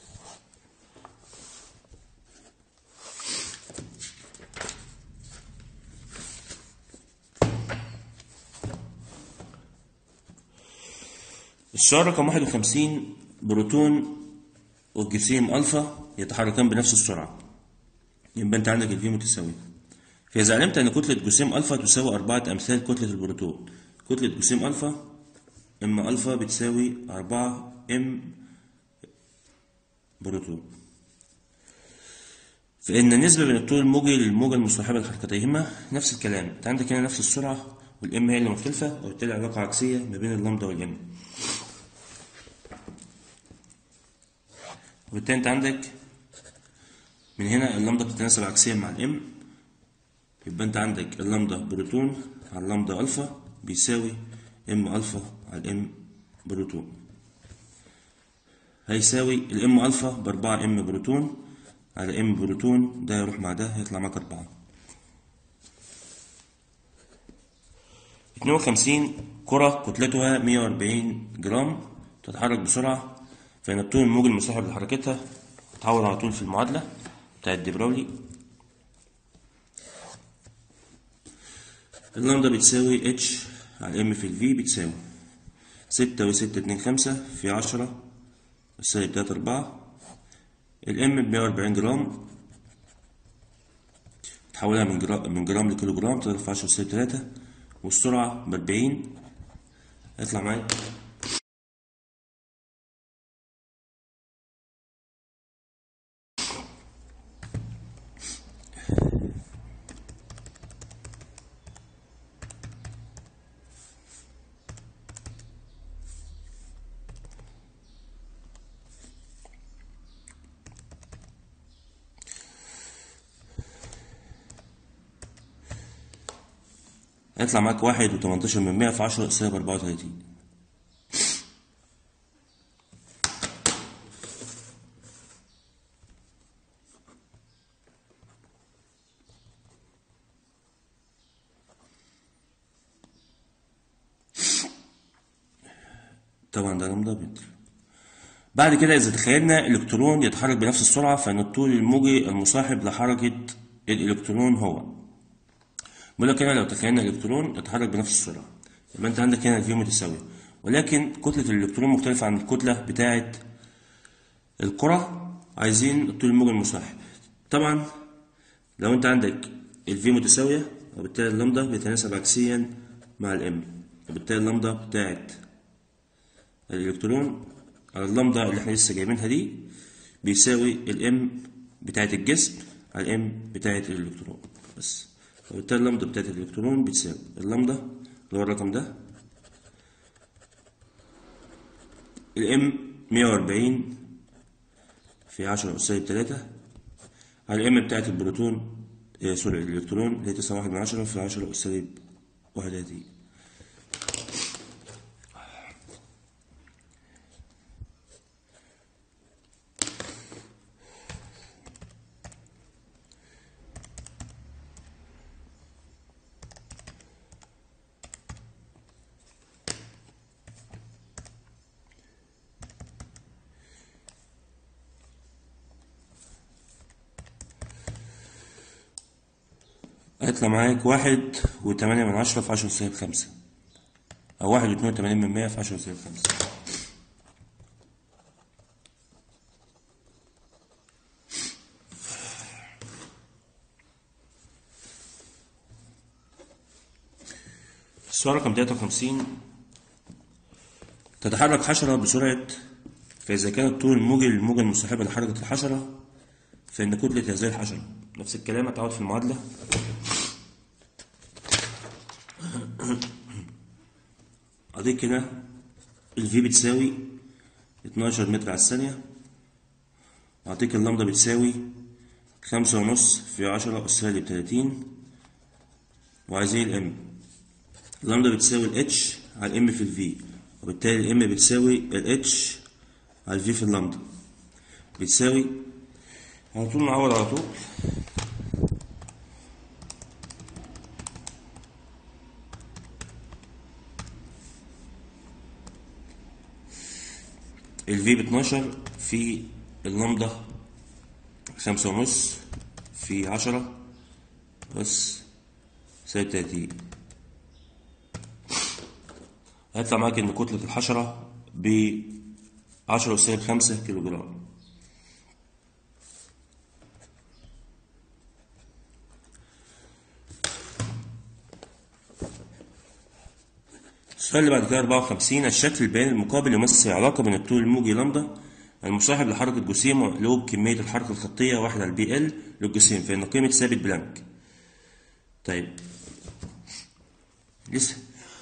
السؤال رقم واحد وخمسين، بروتون والجسيم ألفا يتحركان بنفس السرعة، يبقى أنت عندك الفي متساوية. فإذا علمت أن كتلة جسيم ألفا تساوي أربعة أمثال كتلة البروتون، كتلة جسيم ألفا إم ألفا بتساوي أربعة إم بروتون، فإن النسبة بين الطول الموجي للموجة المصاحبة لحركتيهما نفس الكلام. أنت عندك هنا نفس السرعة والإم هي اللي مختلفة، وبالتالي علاقة عكسية ما بين اللامدا والإم، وبالتالي أنت عندك من هنا اللامدا بتتناسب عكسيا مع الإم، يبقى أنت عندك اللامدا بروتون على اللامدا ألفا بيساوي إم ألفا على الإم بروتون، هيساوي الإم ألفا بأربعة إم بروتون على إم بروتون، ده يروح مع ده هيطلع معاك أربعة. اتنين وخمسين، كرة كتلتها مية وأربعين جرام تتحرك بسرعة، فإن الطول الموجي المصاحب لحركتها تتعوض على طول في المعادلة بتاعت دي براولي. اللامدا بتساوي اتش على ام في الفي بتساوي ستة وستة اتنين خمسة في عشرة سالب تلاتة أربعة. الام بمية وأربعين جرام تحولها من جرام من جرام لكيلو جرام تضرب في عشرة سالب تلاتة، والسرعة بأربعين، هيطلع معاك هيطلع معاك واحد وتمنتاشر من مية في عشرة سالب أربعة وتلاتين. طبعا ده لامدا متر. بعد كده إذا تخيلنا إلكترون يتحرك بنفس السرعة، فإن الطول الموجي المصاحب لحركة الإلكترون هو، بيقول لك هنا لو تخيلنا الإلكترون يتحرك بنفس السرعة يبقى أنت عندك هنا الفي متساوية، ولكن كتلة الإلكترون مختلفة عن الكتلة بتاعة الكرة، عايزين الطول الموجي المصاحب. طبعا لو أنت عندك الفي متساوية وبالتالي اللامدا بيتناسب عكسيا مع الام، وبالتالي اللامدا بتاعة الإلكترون على اللامدا اللي احنا لسه جايبينها دي بيساوي الام بتاعت الجسم على الام بتاعت الالكترون بس. وبالتالي اللمدة بتاعت الالكترون بتساوي اللمدة اللي هو الرقم ده الام مية وأربعين في عشرة أس سالب تلاتة على الام بتاعت البروتون آه سوري الالكترون اللي هي تسعة واحد من عشرة في عشرة أس سالب واحد وتلاتين. هيطلع معاك واحد وتمانية من عشرة في عشرة أس سالب خمسة أو واحد واتنين وتمانين من مية في عشرة أس سالب خمسة. السؤال رقم تلاتة وخمسين. تتحرك حشرة بسرعة، فإذا كان الطول الموجي للموجة المصاحبة لحركة الحشرة فإن كتلة هذه الحشرة. نفس الكلام هتعود في المعادلة. أديك هنا ال V بتساوي اتناشر متر على الثانية، أعطيك اللمدة بتساوي خمسة ونص في عشرة أس سالب تلاتين، وعايزين ال M. اللمدة بتساوي ال H على ال M في ال V، وبالتالي ال M بتساوي ال H على ال V في اللمدة بتساوي، على طول نعوض على طول. ال V باتناشر في اللمدة خمسة ونص في عشرة أس سالب تلاتين. هيطلع معاك إن كتلة الحشرة ب عشرة أس سالب خمسة كيلو جرام. السؤال اللي بعد كده أربعة وخمسين. الشكل البياني المقابل يمثل علاقة بين الطول الموجي لمدة المصاحب لحركة جسيم ومقلوب كمية الحركة الخطية واحد على البي ال للجسيم، فإن قيمة ثابت بلانك. طيب لسه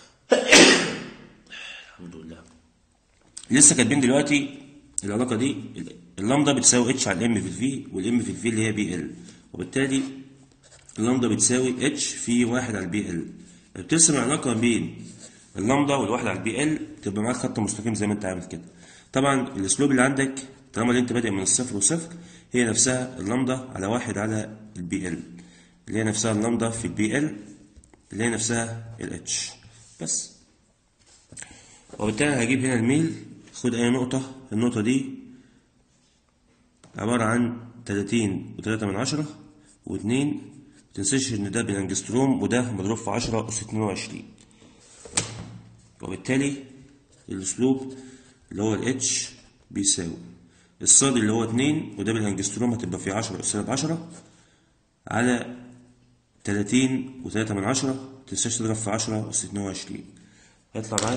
الحمد لله لسه كاتبين دلوقتي العلاقة دي. اللمدة بتساوي اتش على الام في الفي، والام في الفي اللي هي بي ال، وبالتالي اللمدة بتساوي اتش في واحد على البي ال. بترسم العلاقة بين اللمدة والواحد على البي ال تبقى معاك خط مستقيم زي ما انت عامل كده. طبعا الاسلوب اللي عندك طالما اللي انت بادئ من الصفر وصفر هي نفسها اللمدة على واحد على البي ال اللي هي نفسها اللمدة في البي ال اللي هي نفسها الاتش بس. وبالتالي هجيب هنا الميل. خد اي نقطة، النقطة دي عبارة عن تلاتين وتلاتة من عشرة واتنين، متنساش ان ده بالانجستروم وده مضروب في عشرة أس اتنين وعشرين. وبالتالي الاسلوب اللي هو الاتش بيساوي الصاد اللي هو اتنين وده بالانجستروم هتبقى في عشرة أس سالب عشرة على تلاتين وتلاتة من عشرة، متنساش تضرب في عشرة أس اتنين وعشرين. هيطلع معاك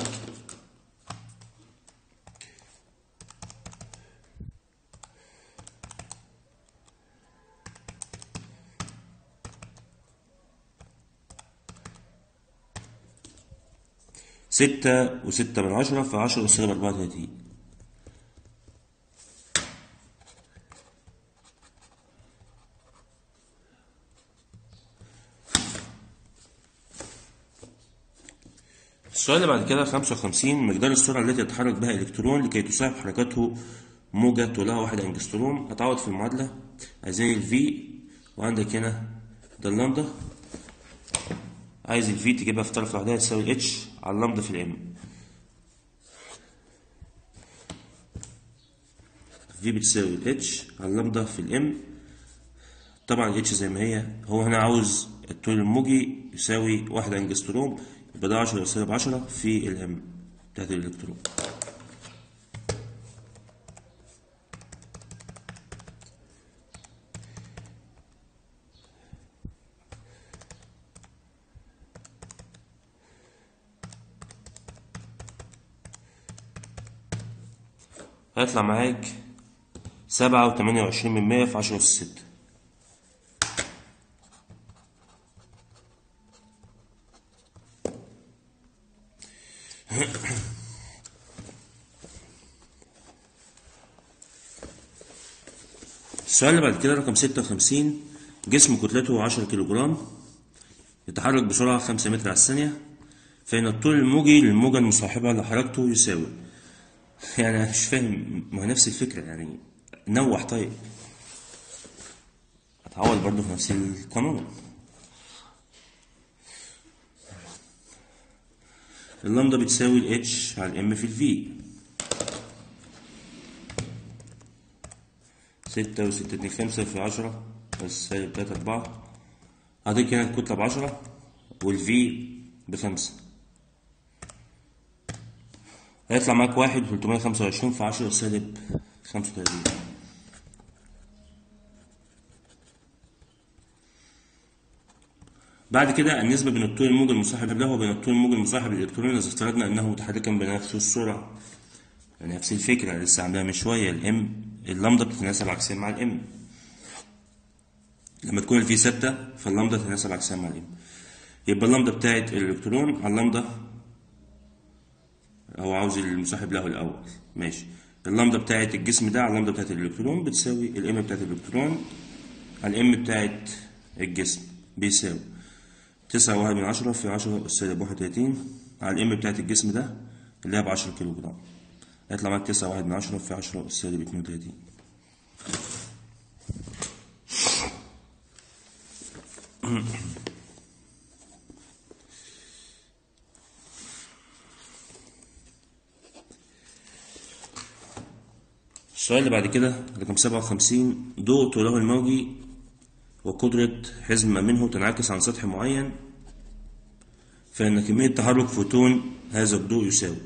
ستة وستة من عشرة في عشرة أس سالب أربعة وتلاتين. السؤال اللي بعد كده خمسة وخمسين. مقدار السرعة التي يتحرك بها الإلكترون لكي تساعد حركته موجة طولها واحد أنجستروم. هتعوض في المعادلة. عايزين ال V وعندك هنا ده اللمدة، عايز ال V تجيبها في طرف لوحدها تساوي ال H على اللمدة في ال M. V بتساوي ال H على اللمدة في ال M. طبعا ال H زي ما هي، هو هنا عاوز الطول الموجي يساوي واحد أنجستروم، يبقى ده عشرة أس سالب عشرة في ال M بتاعت الإلكترون. هيطلع معاك سبعة وتمانية وعشرين من مية في عشرة أس ستة. السؤال اللي بعد كده رقم ستة وخمسين. جسم كتلته عشرة كيلو جرام يتحرك بسرعة خمسة متر على الثانية، فإن الطول الموجي للموجة المصاحبة لحركته يساوي. يعني أنا مش فاهم، ما هي نفس الفكرة يعني، نوح. طيب هتعوض برضه في نفس القانون. اللامدا بتساوي ال H على الام في الفي. ستة وستة اتنين خمسة في عشرة بس سالب تلاتة أربعة. هديك هنا الكتلة بعشرة والفي بخمسة، هيطلع معاك واحد وتلتمية خمسة وعشرين في عشرة سالب خمسة وتلاتين. بعد كده النسبة بين الطول الموجي المصاحب له وبين الطول الموجي المصاحب للإلكترون إذا افترضنا أنه متحركا بنفس السرعة. نفس الفكرة لسه عاملاها من شوية. الام اللامدا بتتناسب عكسيا مع الام. لما تكون الفي ثابتة فاللامدا تتناسب عكسيا مع الام. يبقى اللامدا بتاعت الإلكترون على اللامدا، هو عاوز المصاحب له الأول، ماشي. اللامدا بتاعت الجسم ده على اللامدا بتاعت الإلكترون بتساوي الام بتاعت الإلكترون على الام بتاعت الجسم، بيساوي تسعة واحد من عشرة في عشرة سالب واحد وتلاتين على الام بتاعت الجسم ده اللي هي بعشرة كيلو جرام. هيطلع معاك تسعة واحد من عشرة في عشرة سالب اتنين وتلاتين. السؤال اللي بعد كده رقم سبعة وخمسين. ضوء طوله الموجي وقدرة حزمة منه تنعكس عن سطح معين، فإن كمية تحرك فوتون هذا الضوء يساوي.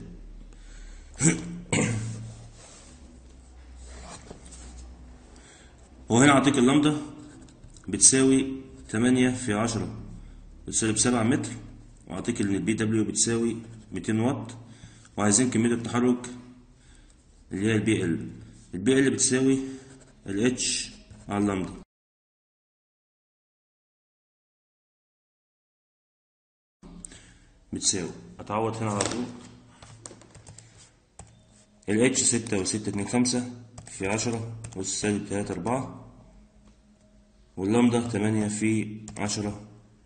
وهنا أعطيك اللامدا بتساوي تمانية في عشرة بتساوي سبعة متر، وأعطيك إن البي دبليو بتساوي ميتين واط، وعايزين كمية التحرك اللي هي البي ال. البي ال بتساوي ال اتش على اللامدا. بتساوي أتعوض هنا على طول. ال اتش ستة وستة اتنين خمسة في عشرة أس سالب تلاتة أربعة، واللامدا تمانية في عشرة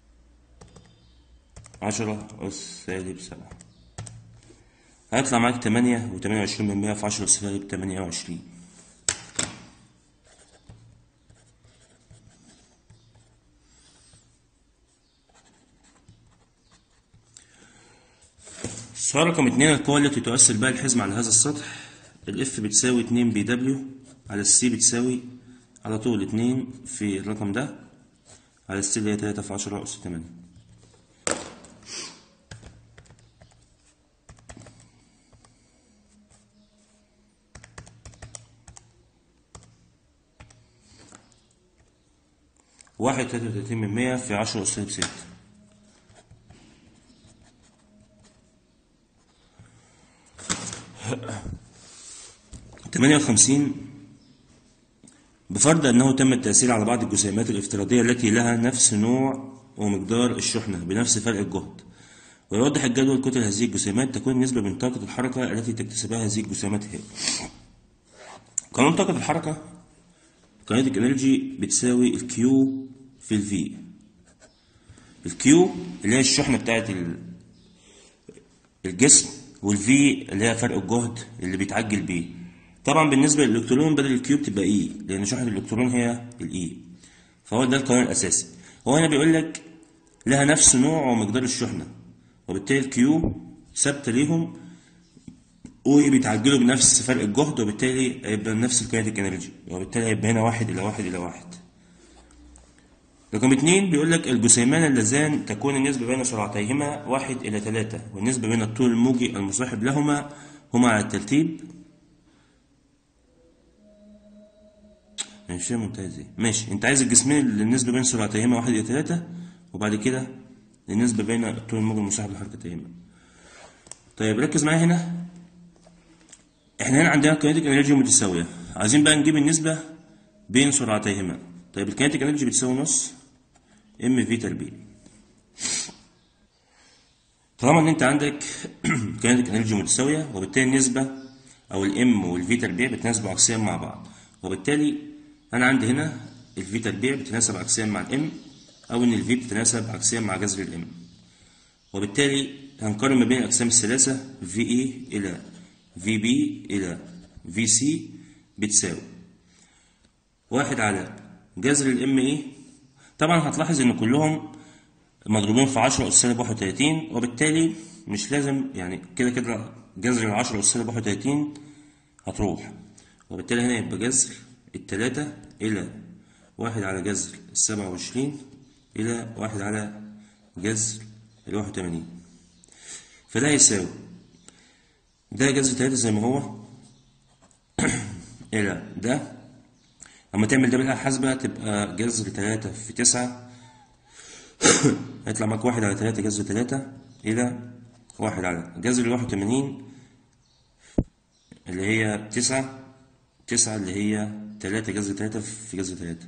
عشرة أس سالب سبعة. هيطلع معاك تمانية وتمانية وعشرين من مية في عشرة سالب تمانية وعشرين. السؤال رقم اتنين. القوة التي تؤثر بها الحزمة على هذا السطح. الاف بتساوي اتنين بي دبليو على السي بتساوي على طول اتنين في الرقم ده على السي اللي هي تلاتة في عشرة أس تمانية. واحد تلاتة وتلاتين من مية في عشرة أس سالب ستة. تمانية وخمسين. بفرض أنه تم التأثير على بعض الجسيمات الافتراضية التي لها نفس نوع ومقدار الشحنة بنفس فرق الجهد، ويوضح الجدول كتل هذه الجسيمات، تكون النسبة بين طاقة الحركة التي تكتسبها هذه الجسيمات هي. قانون طاقة الحركة kinetic energy بتساوي الكيو في الفي. الكيو اللي هي الشحنة بتاعت الجسم، والفي اللي هي فرق الجهد اللي بيتعجل بيه. طبعا بالنسبة للإلكترون بدل الكيو بتبقى اي، لأن شحنة الإلكترون هي الاي، فهو ده القانون الأساسي. هو هنا بيقول لك لها نفس نوع ومقدار الشحنة، وبالتالي الكيو ثابتة ليهم وبيتعجلوا بنفس فرق الجهد، وبالتالي هيبقى نفس الكينيتيك انرجي، وبالتالي هيبقى هنا واحد إلى واحد إلى واحد. رقم اتنين بيقول لك الجسيمان اللذان تكون النسبة بين سرعتيهما واحد إلى تلاتة، والنسبة بين الطول الموجي المصاحب لهما هما على الترتيب. مش ممتاز ايه؟ ماشي، انت عايز الجسمين اللي النسبة بين سرعتيهما واحد إلى تلاتة، وبعد كده النسبة بين الطول الموجي المصاحب لحركتيهما. طيب ركز معايا هنا، احنا هنا عندنا كينيتيك انرجي متساوية، عايزين بقى نجيب النسبة بين سرعتيهما. طيب الكينيتيك انرجي بتساوي نص ام في تربيع. طالما ان انت عندك كينيتيك انرجي متساوية، وبالتالي النسبة او الام والفي تربيع بيتناسبوا عكسيا مع بعض، وبالتالي انا عندي هنا الفي تربيع بتتناسب عكسيا مع الام، او ان الفي بتتناسب عكسيا مع جذر الام. وبالتالي هنقارن ما بين الاجسام الثلاثة في اي الى في بي الى في سي بتساوي واحد على جذر الام اي. طبعا هتلاحظ ان كلهم مضروبين في عشرة أس سالب واحد وتلاتين، وبالتالي مش لازم يعني كده كده جذر العشرة أس سالب واحد وتلاتين هتروح، وبالتالي هنا يبقى جذر التلاتة إلى واحد على جذر السبعة وعشرين إلى واحد على جذر الواحد وتمانين. فده يساوي ده جذر تلاتة زي ما هو إلى ده. لما تعمل ده بالآلة الحاسبة تبقى جذر تلاتة في تسعة هيطلع معاك واحد على تلاتة جذر تلاتة إلى واحد على جذر الواحد وتمانين اللي هي تسعة، تسعة اللي هي تلاتة جذر تلاتة في جذر تلاتة.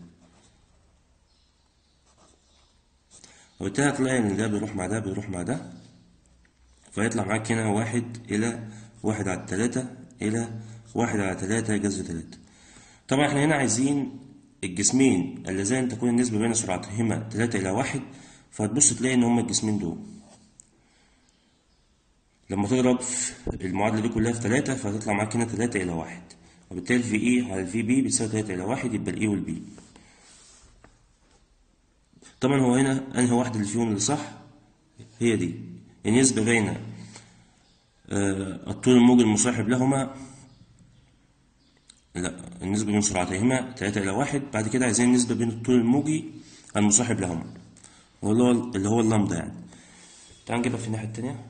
وبالتالي هتلاقي إن ده بيروح مع ده بيروح مع ده، فيطلع معاك هنا واحد إلى واحد على تلاتة إلى واحد على تلاتة جذر تلاتة. طبعا احنا هنا عايزين الجسمين اللذان تكون النسبة بين سرعتهما تلاتة إلى واحد، فهتبص تلاقي إن هما الجسمين دول لما تضرب المعادلة دي كلها في تلاتة فهتطلع معاك هنا تلاتة إلى واحد، وبالتالي في إي على الفي بي بتساوي تلاتة إلى واحد، يبقى الإي والبي. طبعا هو هنا أنهي واحدة اللي فيهم اللي صح؟ هي دي النسبة بين آه الطول الموجي المصاحب لهما، لا النسبة بين سرعتيهما تلاتة إلى واحد. بعد كده عايزين النسبة بين الطول الموجي المصاحب لهما واللي هو اللي هو اللامدا يعني. تعال نجيبها في الناحية التانية.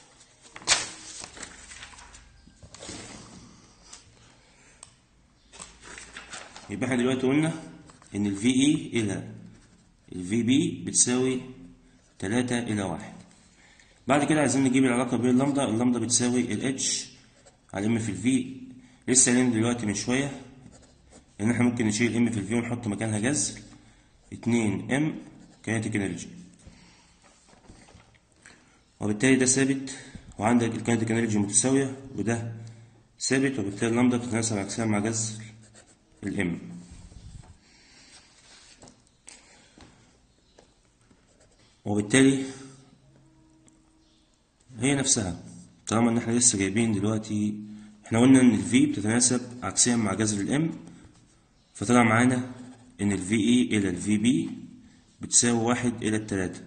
يبقى احنا دلوقتي قلنا إن ال في إي إلى ال في بي بتساوي تلاتة إلى واحد. بعد كده عايزين نجيب العلاقة بين اللامدا. اللامدا بتساوي ال H على M في ال V. لسه قايلين دلوقتي من شوية إن احنا ممكن نشيل M في ال V ونحط مكانها جذر اتنين ام كينيتيك انرجي، وبالتالي ده ثابت، وعندك الكينيتيك انرجي متساوية وده ثابت، وبالتالي اللامدا بتتناسب عكسيا مع جذر الام. وبالتالي هي نفسها. طالما ان احنا لسه جايبين دلوقتي احنا قلنا ان الفي بتتناسب عكسيا مع جذر الام، فطلع معانا ان الفي اي الى الفي بي بتساوي واحد الى التلاتة.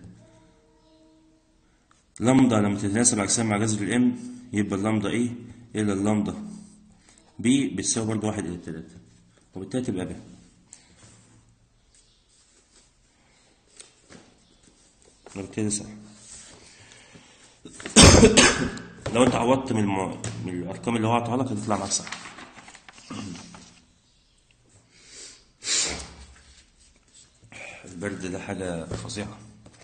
لامدا لما تتناسب عكسيا مع جذر الام يبقى اللامدا ايه الى اللامدا بي بتساوي برضه واحد الى التلاتة، وبالتالي تبقى ب. وبالتالي صح. لو انت عوضت من, المو... من الارقام اللي هو عطاها لك هتطلع معاك صح. البرد ده حاجة فظيعة.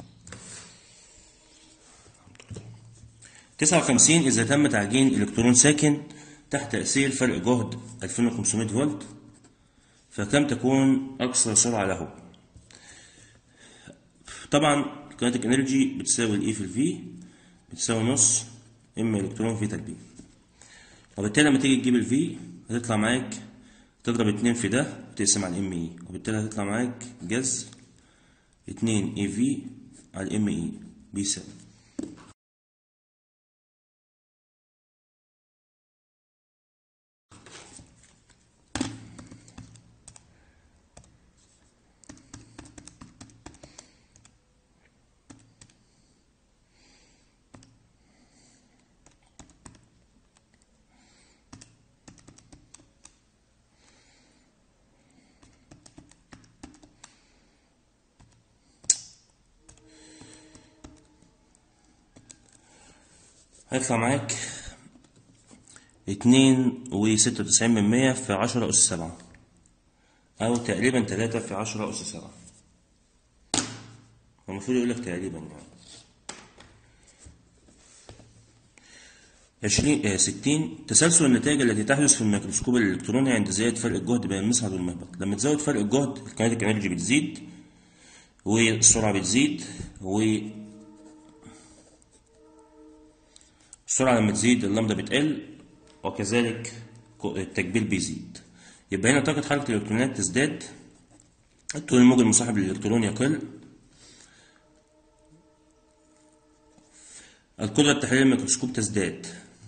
تسعة وخمسين إذا تم تعجين إلكترون ساكن تحت تأثير فرق جهد ألفين وخمسمية فولت، فكم تكون أقصى سرعة له؟ طبعا الكينيتيك انرجي بتساوي الإي في الفي بتساوي نص ام الكترون في تربيع، وبالتالي لما تيجي تجيب الفي هتطلع معاك تضرب اتنين في ده وتقسم على الام اي، وبالتالي هتطلع معاك جذر اتنين اي في على الام اي بيساوي هيطلع معاك اتنين وستة وتسعين من مية في عشرة أس سبعة، أو تقريبا تلاتة في عشرة أس سبعة. المفروض يقولك تقريبا يعني. عشرين آه ستين تسلسل النتائج التي تحدث في الميكروسكوب الإلكتروني عند زيادة فرق الجهد بين المصعد والمهبط. لما تزود فرق الجهد الكينيتيك انرجي بتزيد والسرعة بتزيد، والسرعة لما تزيد اللمدة بتقل، وكذلك التكبير بيزيد. يبقى هنا طاقة حركة الإلكترونات تزداد، الطول الموجي المصاحب للإلكترون يقل، القدرة التحليلية للميكروسكوب تزداد.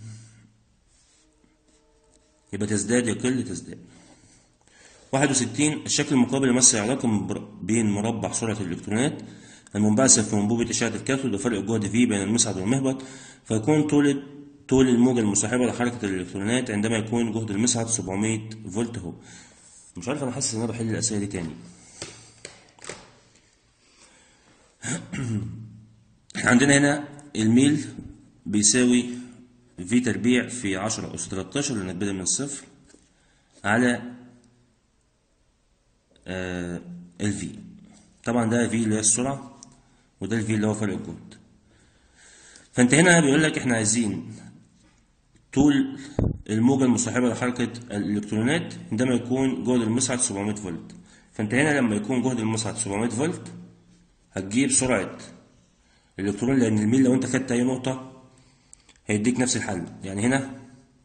يبقى تزداد يقل تزداد. واحد وستين الشكل المقابل يمثل علاقة بين مربع سرعة الإلكترونات المنبعثة في أنبوبة إشعة الكاثود وفرق الجهد في بين المصعد والمهبط، فيكون طول طول الموجة المصاحبة لحركة الإلكترونات عندما يكون جهد المصعد سبعمية فولت اهو. مش عارف، أنا حاسس إن أنا بحل الأسئلة دي تاني. عندنا هنا الميل بيساوي في تربيع في عشرة أس تلتاشر لأنك بدأ من الصفر على آه الفي. طبعا ده في اللي هي السرعة، وده الفي اللي هو فرق الجهد. فأنت هنا بيقول لك إحنا عايزين طول الموجة المصاحبة لحركة الإلكترونات عندما يكون جهد المصعد سبعمية فولت. فأنت هنا لما يكون جهد المصعد سبعمية فولت هتجيب سرعة الإلكترون، لأن الميل لو أنت خدت أي نقطة هيديك نفس الحل. يعني هنا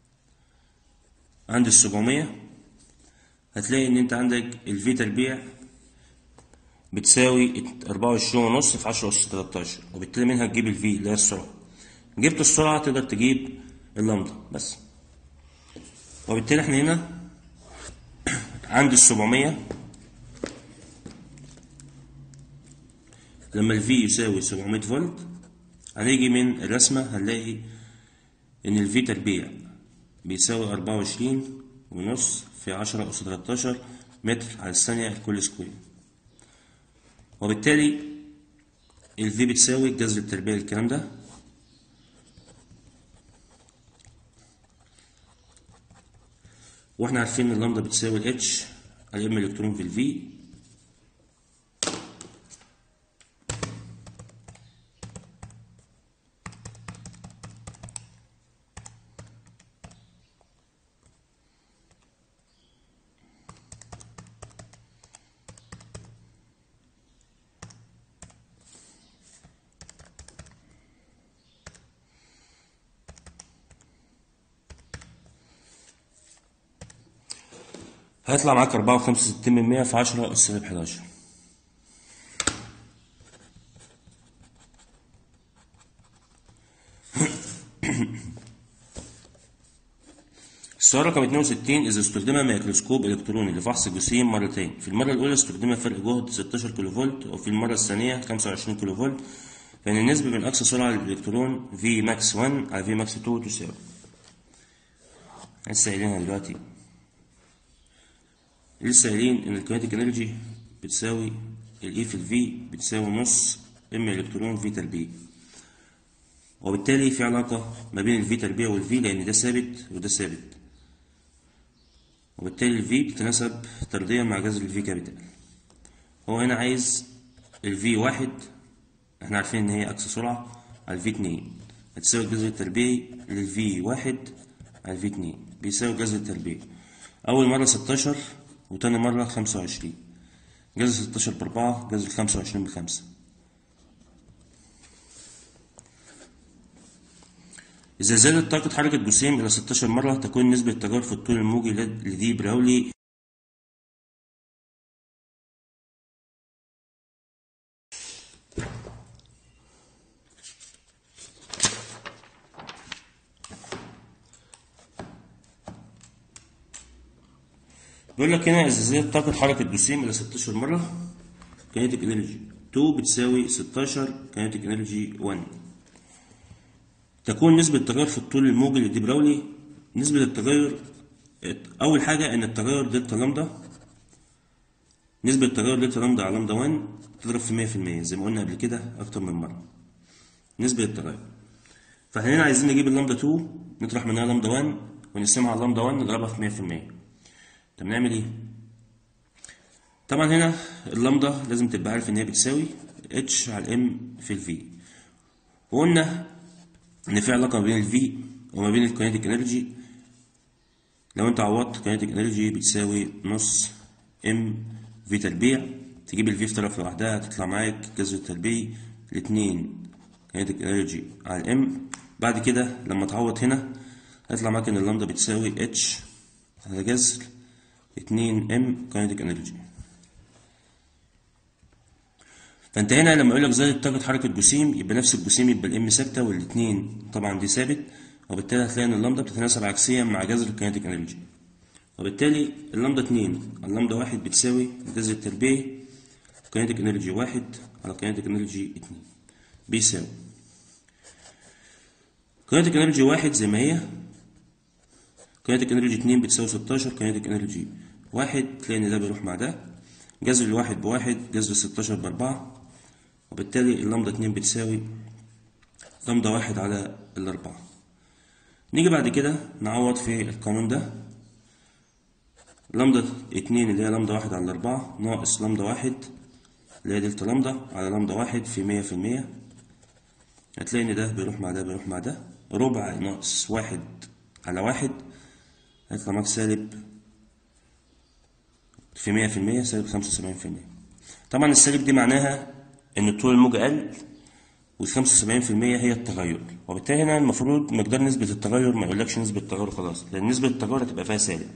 عند السبعمية هتلاقي إن أنت عندك الفي تربيع بتساوي أربعة وعشرين ونص في عشرة أس تلتاشر، وبالتالي منها تجيب الفي اللي هي السرعة. جبت السرعة تقدر تجيب اللمدة بس. وبالتالي احنا هنا عند السبعمية لما الفي يساوي سبعمية فولت هنيجي من الرسمة هنلاقي إن الفي تربيع بيساوي أربعة وعشرين ونص في عشرة أس تلتاشر متر على الثانية الكل سكوير، وبالتالي الفي بتساوي الجذر التربيعي الكلام ده واحنا عارفين ان اللمدة بتساوي الاتش على ام الكترون في الفي. هيطلع معاك أربعة وخمسة وستين من مية في عشرة أس سالب حداشر. السؤال رقم اتنين وستين إذا استخدم ميكروسكوب إلكتروني لفحص جسيم مرتين، في المرة الأولى استخدم فرق جهد ستاشر كيلو فولت وفي المرة الثانية خمسة وعشرين كيلو فولت، فإن النسبة بين أقصى سرعة للإلكترون في ماكس واحد على في ماكس اتنين تساوي. لسه قايلينها دلوقتي، لسه قايلين إن الكينيتيك انرجي بتساوي الإي في الفي بتساوي نص ام الكترون في تربيع، وبالتالي في علاقة ما بين الفي تربيع والفي لأن ده ثابت وده ثابت، وبالتالي الفي بتتناسب طرديا مع جذر الفي كابيتال. هو هنا عايز الفي واحد، احنا عارفين ان هي اقصى سرعة، على الفي اتنين هتساوي الجذر التربيعي للفي واحد على الفي اتنين بيساوي الجذر التربيعي أول مرة ستاشر وتاني مرة خمسة وعشرين، جذر ستاشر بأربعة جذر خمسة وعشرين بخمسة. إذا زادت طاقة حركة جسيم إلى ستاشر مرة تكون نسبة التغير في الطول الموجي لدي براولي بيقول لك هنا إذا زادت طاقة حركة جسيم إلى ستاشر مرة كينيتيك انرجي اتنين بتساوي ستاشر كينيتيك انرجي واحد، تكون نسبة التغير في الطول الموجي لدي براولي. نسبة التغير أول حاجة إن التغير دلتا لامدا، نسبة التغير دلتا لامدا على لامدا واحد تضرب في مية في المية زي ما قلنا قبل كده أكتر من مرة نسبة التغير. فاحنا هنا عايزين نجيب اللامدا اتنين نطرح منها لامدا واحد ونقسمها على لامدا واحد نضربها في مية في المية. طب نعمل إيه؟ طبعا هنا اللامدا لازم تبقى عارف إن هي بتساوي اتش على ام في الفي، وقلنا إن في علاقة بين الفي وما بين الكينيتيك انرجي. لو انت عوضت كينيتيك انرجي بتساوي نص ام في تربيع، تجيب الفي في طرف لوحدها هتطلع معاك جذر التربيع الاتنين كينيتيك انرجي على الام. بعد كده لما تعوض هنا هيطلع معاك ان اللامدا بتساوي اتش على جذر اتنين ام كينيتيك انرجي. فانت هنا لما يقول لك زائد طاقة حركة جسيم يبقى نفس الجسيم يبقى الام ثابتة والاتنين طبعا دي ثابت، وبالتالي هتلاقي ان اللامدا بتتناسب عكسيا مع جذر الكينيتيك انرجي. وبالتالي اللامدا اتنين على اللامدا واحد بتساوي جذر التربيع كينيتيك انرجي واحد على كينيتيك انرجي اتنين بيساوي كينيتيك انرجي واحد زي ما هي، كينيتيك انرجي اتنين بتساوي ستاشر، كينيتيك انرجي واحد تلاقي ان ده بيروح مع ده، جذر الواحد بواحد، جذر ستاشر باربعة، وبالتالي اللامدا اتنين بتساوي لامدا واحد على الاربعة. نيجي بعد كده نعوض في القانون ده، لامدا اتنين اللي هي لامدا واحد على الاربعة ناقص لامدا واحد اللي هي دلتا لامدا على لامدا واحد في مية في المية، هتلاقي ان ده بيروح مع ده بيروح مع ده، ربع ناقص واحد على واحد هيطلع معاك سالب في مية في المية سالب خمسة وسبعين في المية. طبعا السالب دي معناها ان طول الموجة قل وخمسة وسبعين في المية هي التغير، وبالتالي هنا المفروض مقدار نسبة التغير ما يقولكش نسبة التغير خلاص، لأن نسبة التغير هتبقى فيها سالب.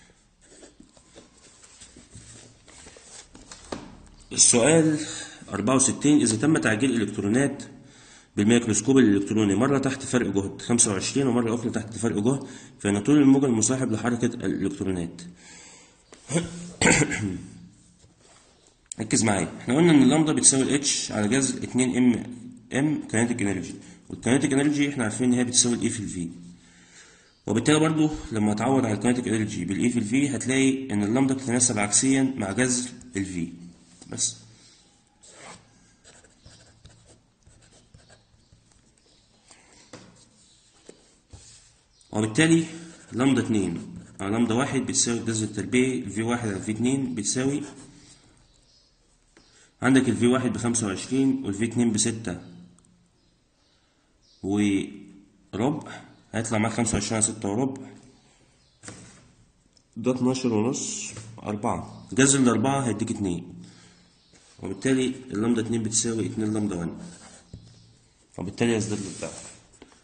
السؤال أربعة وستين، إذا تم تعجيل الإلكترونات بالميكروسكوب الإلكتروني مرة تحت فرق جهد خمسة وعشرين ومرة أخرى تحت فرق جهد، فإن طول الموجة المصاحب لحركة الإلكترونات. ركز معايا، احنا قلنا ان اللامدا بتساوي الاتش على جذر اتنين ام ام كينيتيك انرجي، والكينيتيك انرجي احنا عارفين ان هي بتساوي الاي في الفي، وبالتالي برضو لما تعوض على الكينيتيك انرجي بالاي في الفي هتلاقي ان اللامدا بتتناسب عكسيا مع جذر الفي بس. وبالتالي لامدا اتنين على لامدا واحد بتساوي جذر التربيع الفي واحد على الفي اتنين بتساوي، عندك الفي واحد بخمسة وعشرين والفي اتنين بستة وربع، هيطلع معاك خمسة وعشرين على ستة وربع ده اتناشر ونص أربعة، جذر الأربعة هيديك اتنين، وبالتالي اللامدا اتنين بتساوي اتنين لامدا واحد، وبالتالي يزداد الضعف.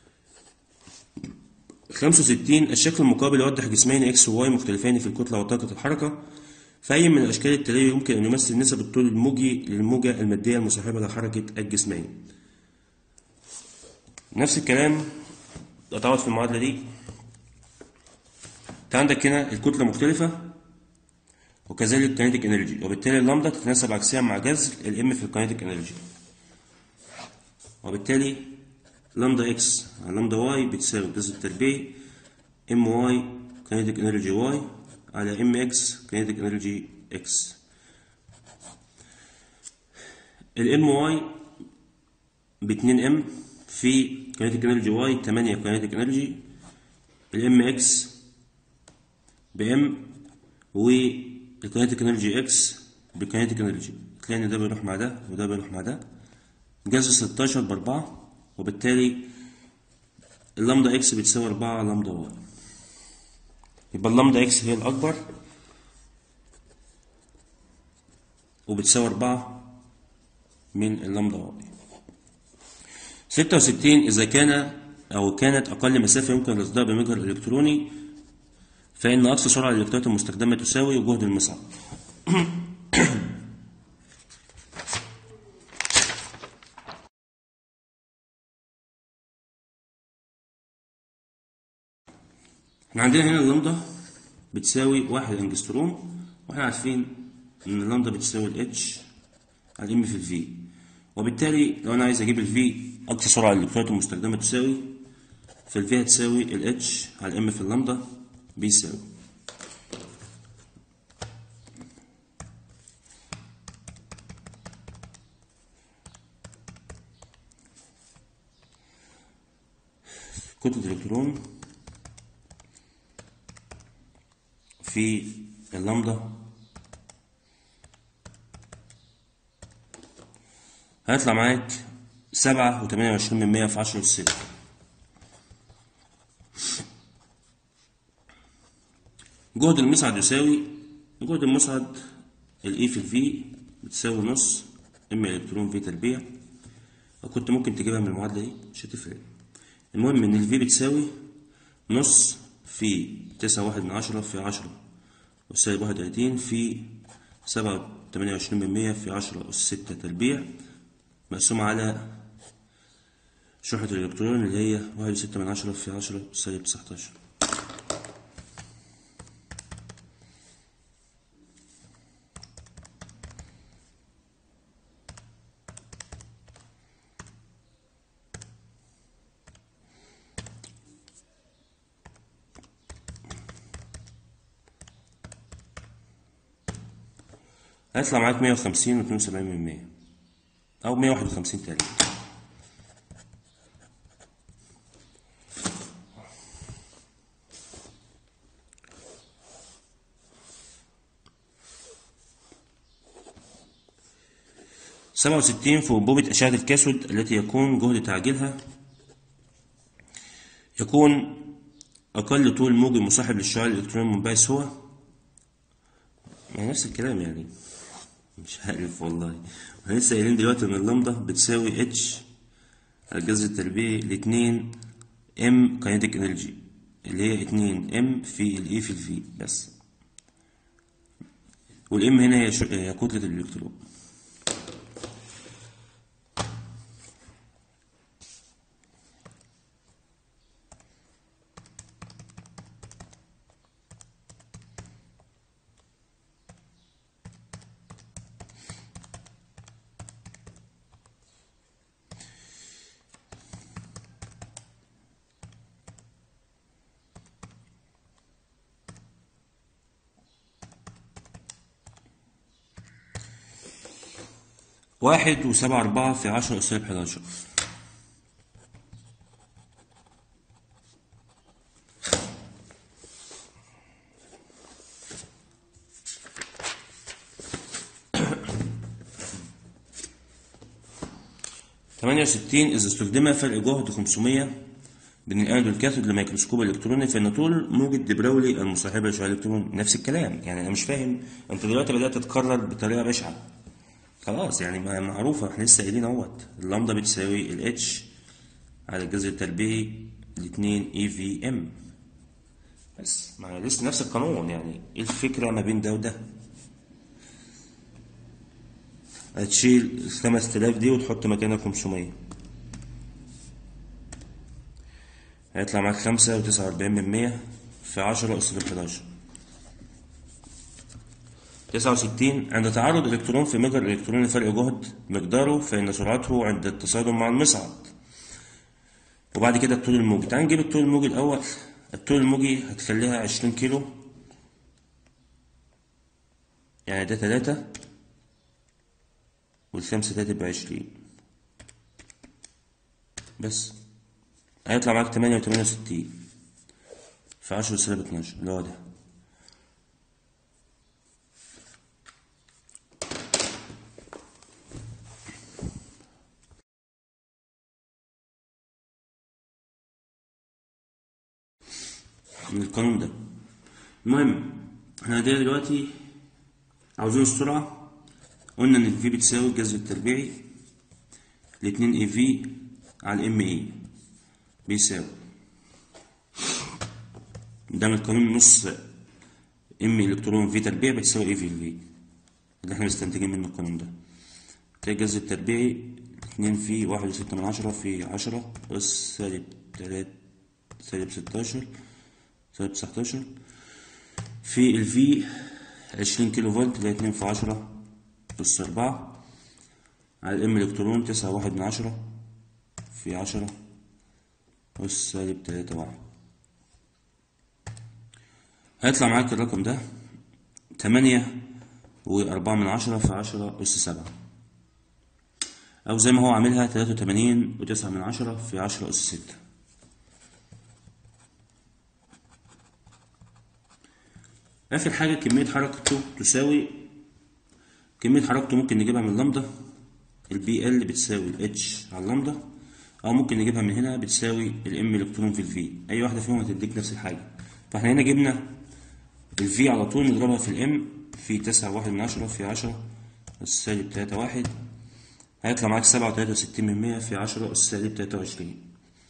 خمسة وستين، الشكل المقابل يوضح جسمين اكس وواي مختلفين في الكتلة وطاقة الحركة، فأي من الأشكال التالية يمكن أن يمثل نسب الطول الموجي للموجة المادية المصاحبة لحركة الجسمين. نفس الكلام اتعوض في المعادلة دي، انت عندك هنا الكتلة مختلفة وكذلك الكينيتيك انرجي، وبالتالي اللامدا تتناسب عكسيا مع جذر الام في الكينيتيك انرجي، وبالتالي لامدا اكس على لامدا واي بتساوي جذر التربيع ام واي كينيتيك انرجي واي على ام اكس كينيتيك انرجي اكس. الام واي ب اتنين ام في كينيتيك انرجي واي تمانية كينيتيك انرجي، الام اكس بام والكينيتيك انرجي اكس بكينيتيك انرجي، تلاقي ان ده بيروح مع ده وده بيروح مع ده، جذر ستاشر باربعة، وبالتالي اللامدا اكس بتساوي اربعة لامدا واي، يبقى اللامدا اكس هي الاكبر وبتساوي اربعة من اللامدا واي. ستة وستين، اذا كان او كانت اقل مسافه يمكن الاصداء بمجهر الكتروني فان اقصى سرعه للالكترونات المستخدمه تساوي جهد المصعد. احنا عندنا هنا اللامدا بتساوي واحد انجستروم، واحنا عارفين ان اللامدا بتساوي الاتش على الام في الفي، وبالتالي لو انا عايز اجيب الفي اقصى سرعه للالكترونات المستخدمه تساوي، فالفي هتساوي الاتش على الام في اللامدا بيساوي كتله الالكترون في اللامدا، هيطلع معاك سبعة وتمانية وعشرين من مية في عشرة أس ستة. جهد المصعد يساوي جهد المصعد الاي في الفي بتساوي نص ام الكترون في تربيع، وكنت ممكن تجيبها من المعادلة دي مش هتفرق. المهم ان الفي بتساوي نص في تسعة واحد من عشرة في عشرة وسالب واحد وتلاتين في سبعة تمانية وعشرين من مية في عشرة أس ستة تربيع مقسوم على شحنة الإلكترون اللي هي واحد وستة من عشرة في عشرة سالب تسعتاشر. هيطلع معاك مية وخمسين واتنين وسبعين من مية أو مية واحد وخمسين تقريبا. سبعة وستين في أنبوبة أشعة الكاثود التي يكون جهد تعجيلها يكون أقل طول موجي مصاحب للشعاع الإلكتروني المنبعث هو يعني نفس الكلام يعني مش عارف والله. احنا لسه قايلين دلوقتي ان اللمدة بتساوي اتش على الجذر التربيعي لاتنين ام كاينيتيك انرجي اللي هي اتنين ام في الاي في الفي بس، والام هنا هي, هي كتلة الالكترون. واحد وسبعة أربعة في عشرة أس سالب حداشر. تمانية وستين إذا استخدم فرق جهد خمسمية بين الأنود والكاثود لميكروسكوب الإلكتروني فإن طول موجة دي براولي المصاحبة للشعاع الإلكتروني نفس الكلام. يعني أنا مش فاهم، أنت دلوقتي بدأت تتكرر بطريقة بشعة خلاص، يعني معروفة احنا لسه قايلين اهوت اللامدا بتساوي الاتش على الجذر التربيعي لاتنين اي في ام بس، ما لسه نفس القانون. يعني ايه الفكرة ما بين ده وده؟ هتشيل الخمس تلاف دي وتحط مكانها خمسمية هيطلع معاك خمسة وتسعة وأربعين من مية في عشرة أس حداشر. تسعة وستين عند تعرض الإلكترون في مجرى الإلكتروني لفرق جهد مقداره فإن سرعته عند التصادم مع المصعد. وبعد كده الطول الموجي، تعال نجيب الطول الموجي الأول. الطول الموجي هتخليها عشرين كيلو، يعني ده تلاتة والخمسة ده تبقى عشرين بس، هيطلع معاك تمانية وتمانية وستين في عشرة سالب اتناشر اللي هو ده. من القانون ده. المهم احنا دلوقتي عاوزين السرعة، قلنا ان الفي بتساوي الجذر التربيعي لاتنين اي في على ام اي بيساوي ده من القانون نص ام الكترون في تربيع بتساوي اي في الفي اللي احنا مستنتجين منه القانون ده. تلاقي الجذر التربيعي اتنين في واحد وستة من عشرة في عشرة أس سالب تلات سالب ستاشر سالب تسعتاشر في الفي عشرين كيلو فولت اللي هي اتنين في عشرة أس أربعة على الام الكترون تسعة واحد من عشرة في عشرة أس سالب تلاتة واحد. هيطلع معاك الرقم ده تمانية وأربعة من عشرة في عشرة أس سبعة، أو زي ما هو عاملها تلاتة وتمانين وتسعة من عشرة في عشرة أس ستة. آخر حاجة كمية حركته تساوي كمية حركته ممكن نجيبها من لامدا، البي ال بتساوي الاتش على اللامدا او ممكن نجيبها من هنا بتساوي الام الكترون في الفي، اي واحده فيهم هتديك نفس الحاجه. فاحنا هنا جبنا الفي على طول نضربها في الام في تسعة واحد من عشرة في عشرة أس سالب تلاتة واحد، هيطلع معاك سبعة وتلاتة وستين من مية في عشرة أس سالب تلاتة وعشرين.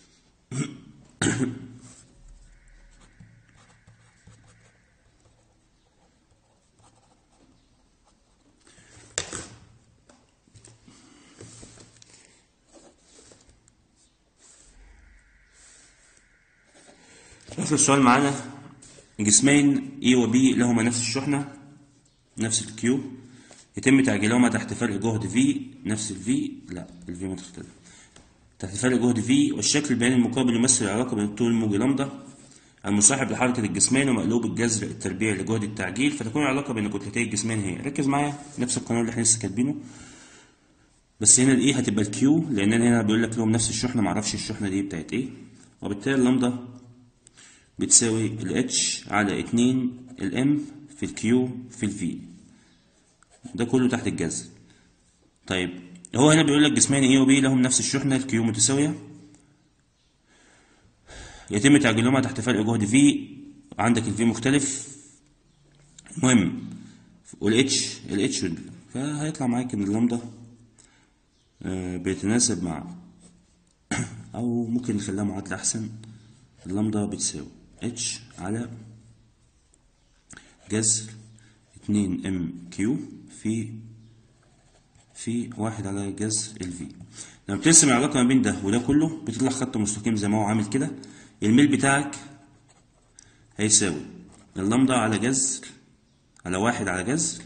آخر سؤال معانا، جسمين E و B لهما نفس الشحنة نفس الكيو، يتم تعجيلهما تحت فرق جهد V نفس ال V، لا ال V متختلف، تحت فرق جهد V، والشكل البياني المقابل يمثل العلاقة بين الطول الموجي لامدا المصاحب لحركة الجسمين ومقلوب الجذر التربيعي لجهد التعجيل، فتكون العلاقة بين كتلتي الجسمين هي، ركز معايا نفس القانون اللي احنا لسه كاتبينه، بس هنا الاي هتبقى الكيو لان هنا بيقول لك لهم نفس الشحنة، معرفش الشحنة دي بتاعت ايه، وبالتالي اللامدا بتساوي الاتش على اتنين الام في الكيو في الفي، ده كله تحت الجذر. طيب هو هنا بيقول لك جسمين اي وبي لهم نفس الشحنة الكيو متساوية، يتم تعجيلهما تحت فرق جهد في، عندك الفي مختلف، المهم والاتش الاتش فهيطلع معاك ان اللامدا بيتناسب مع او ممكن نخليها معادلة احسن، اللامدا بتساوي اتش على جذر اتنين ام كيو في في واحد على جذر الفي. لما بترسم العلاقة ما بين ده وده كله بتطلع خط مستقيم زي ما هو عامل كده، الميل بتاعك هيساوي اللامدا على جذر على واحد على جذر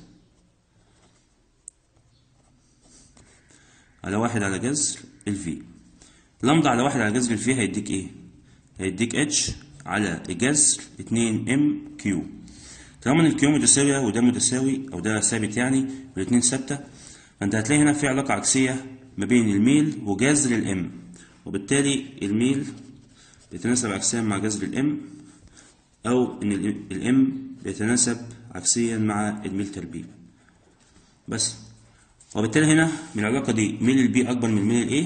على واحد على جذر الفي. لامدا على واحد على جذر الفي هيديك ايه؟ هيديك اتش على جذر اتنين ام كيو. طالما ان الكيو متساوية وده متساوي او ده ثابت يعني والاتنين ثابتة، فانت هتلاقي هنا في علاقة عكسية ما بين الميل وجذر الام، وبالتالي الميل بيتناسب عكسيا مع جذر الام، او ان الام بيتناسب عكسيا مع الميل تربيع بس. وبالتالي هنا من العلاقة دي ميل البي اكبر من ميل الايه،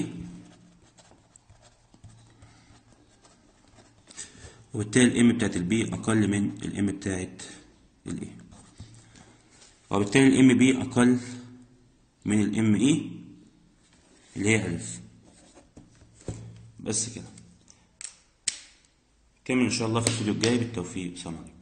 وبالتالي الام بتاعت البي اقل من الام بتاعت الايه، وبالتالي الام بي اقل من الام اي اللي هي الف. بس كده، كمل ان شاء الله في الفيديو الجاي، بالتوفيق، سلام عليكم.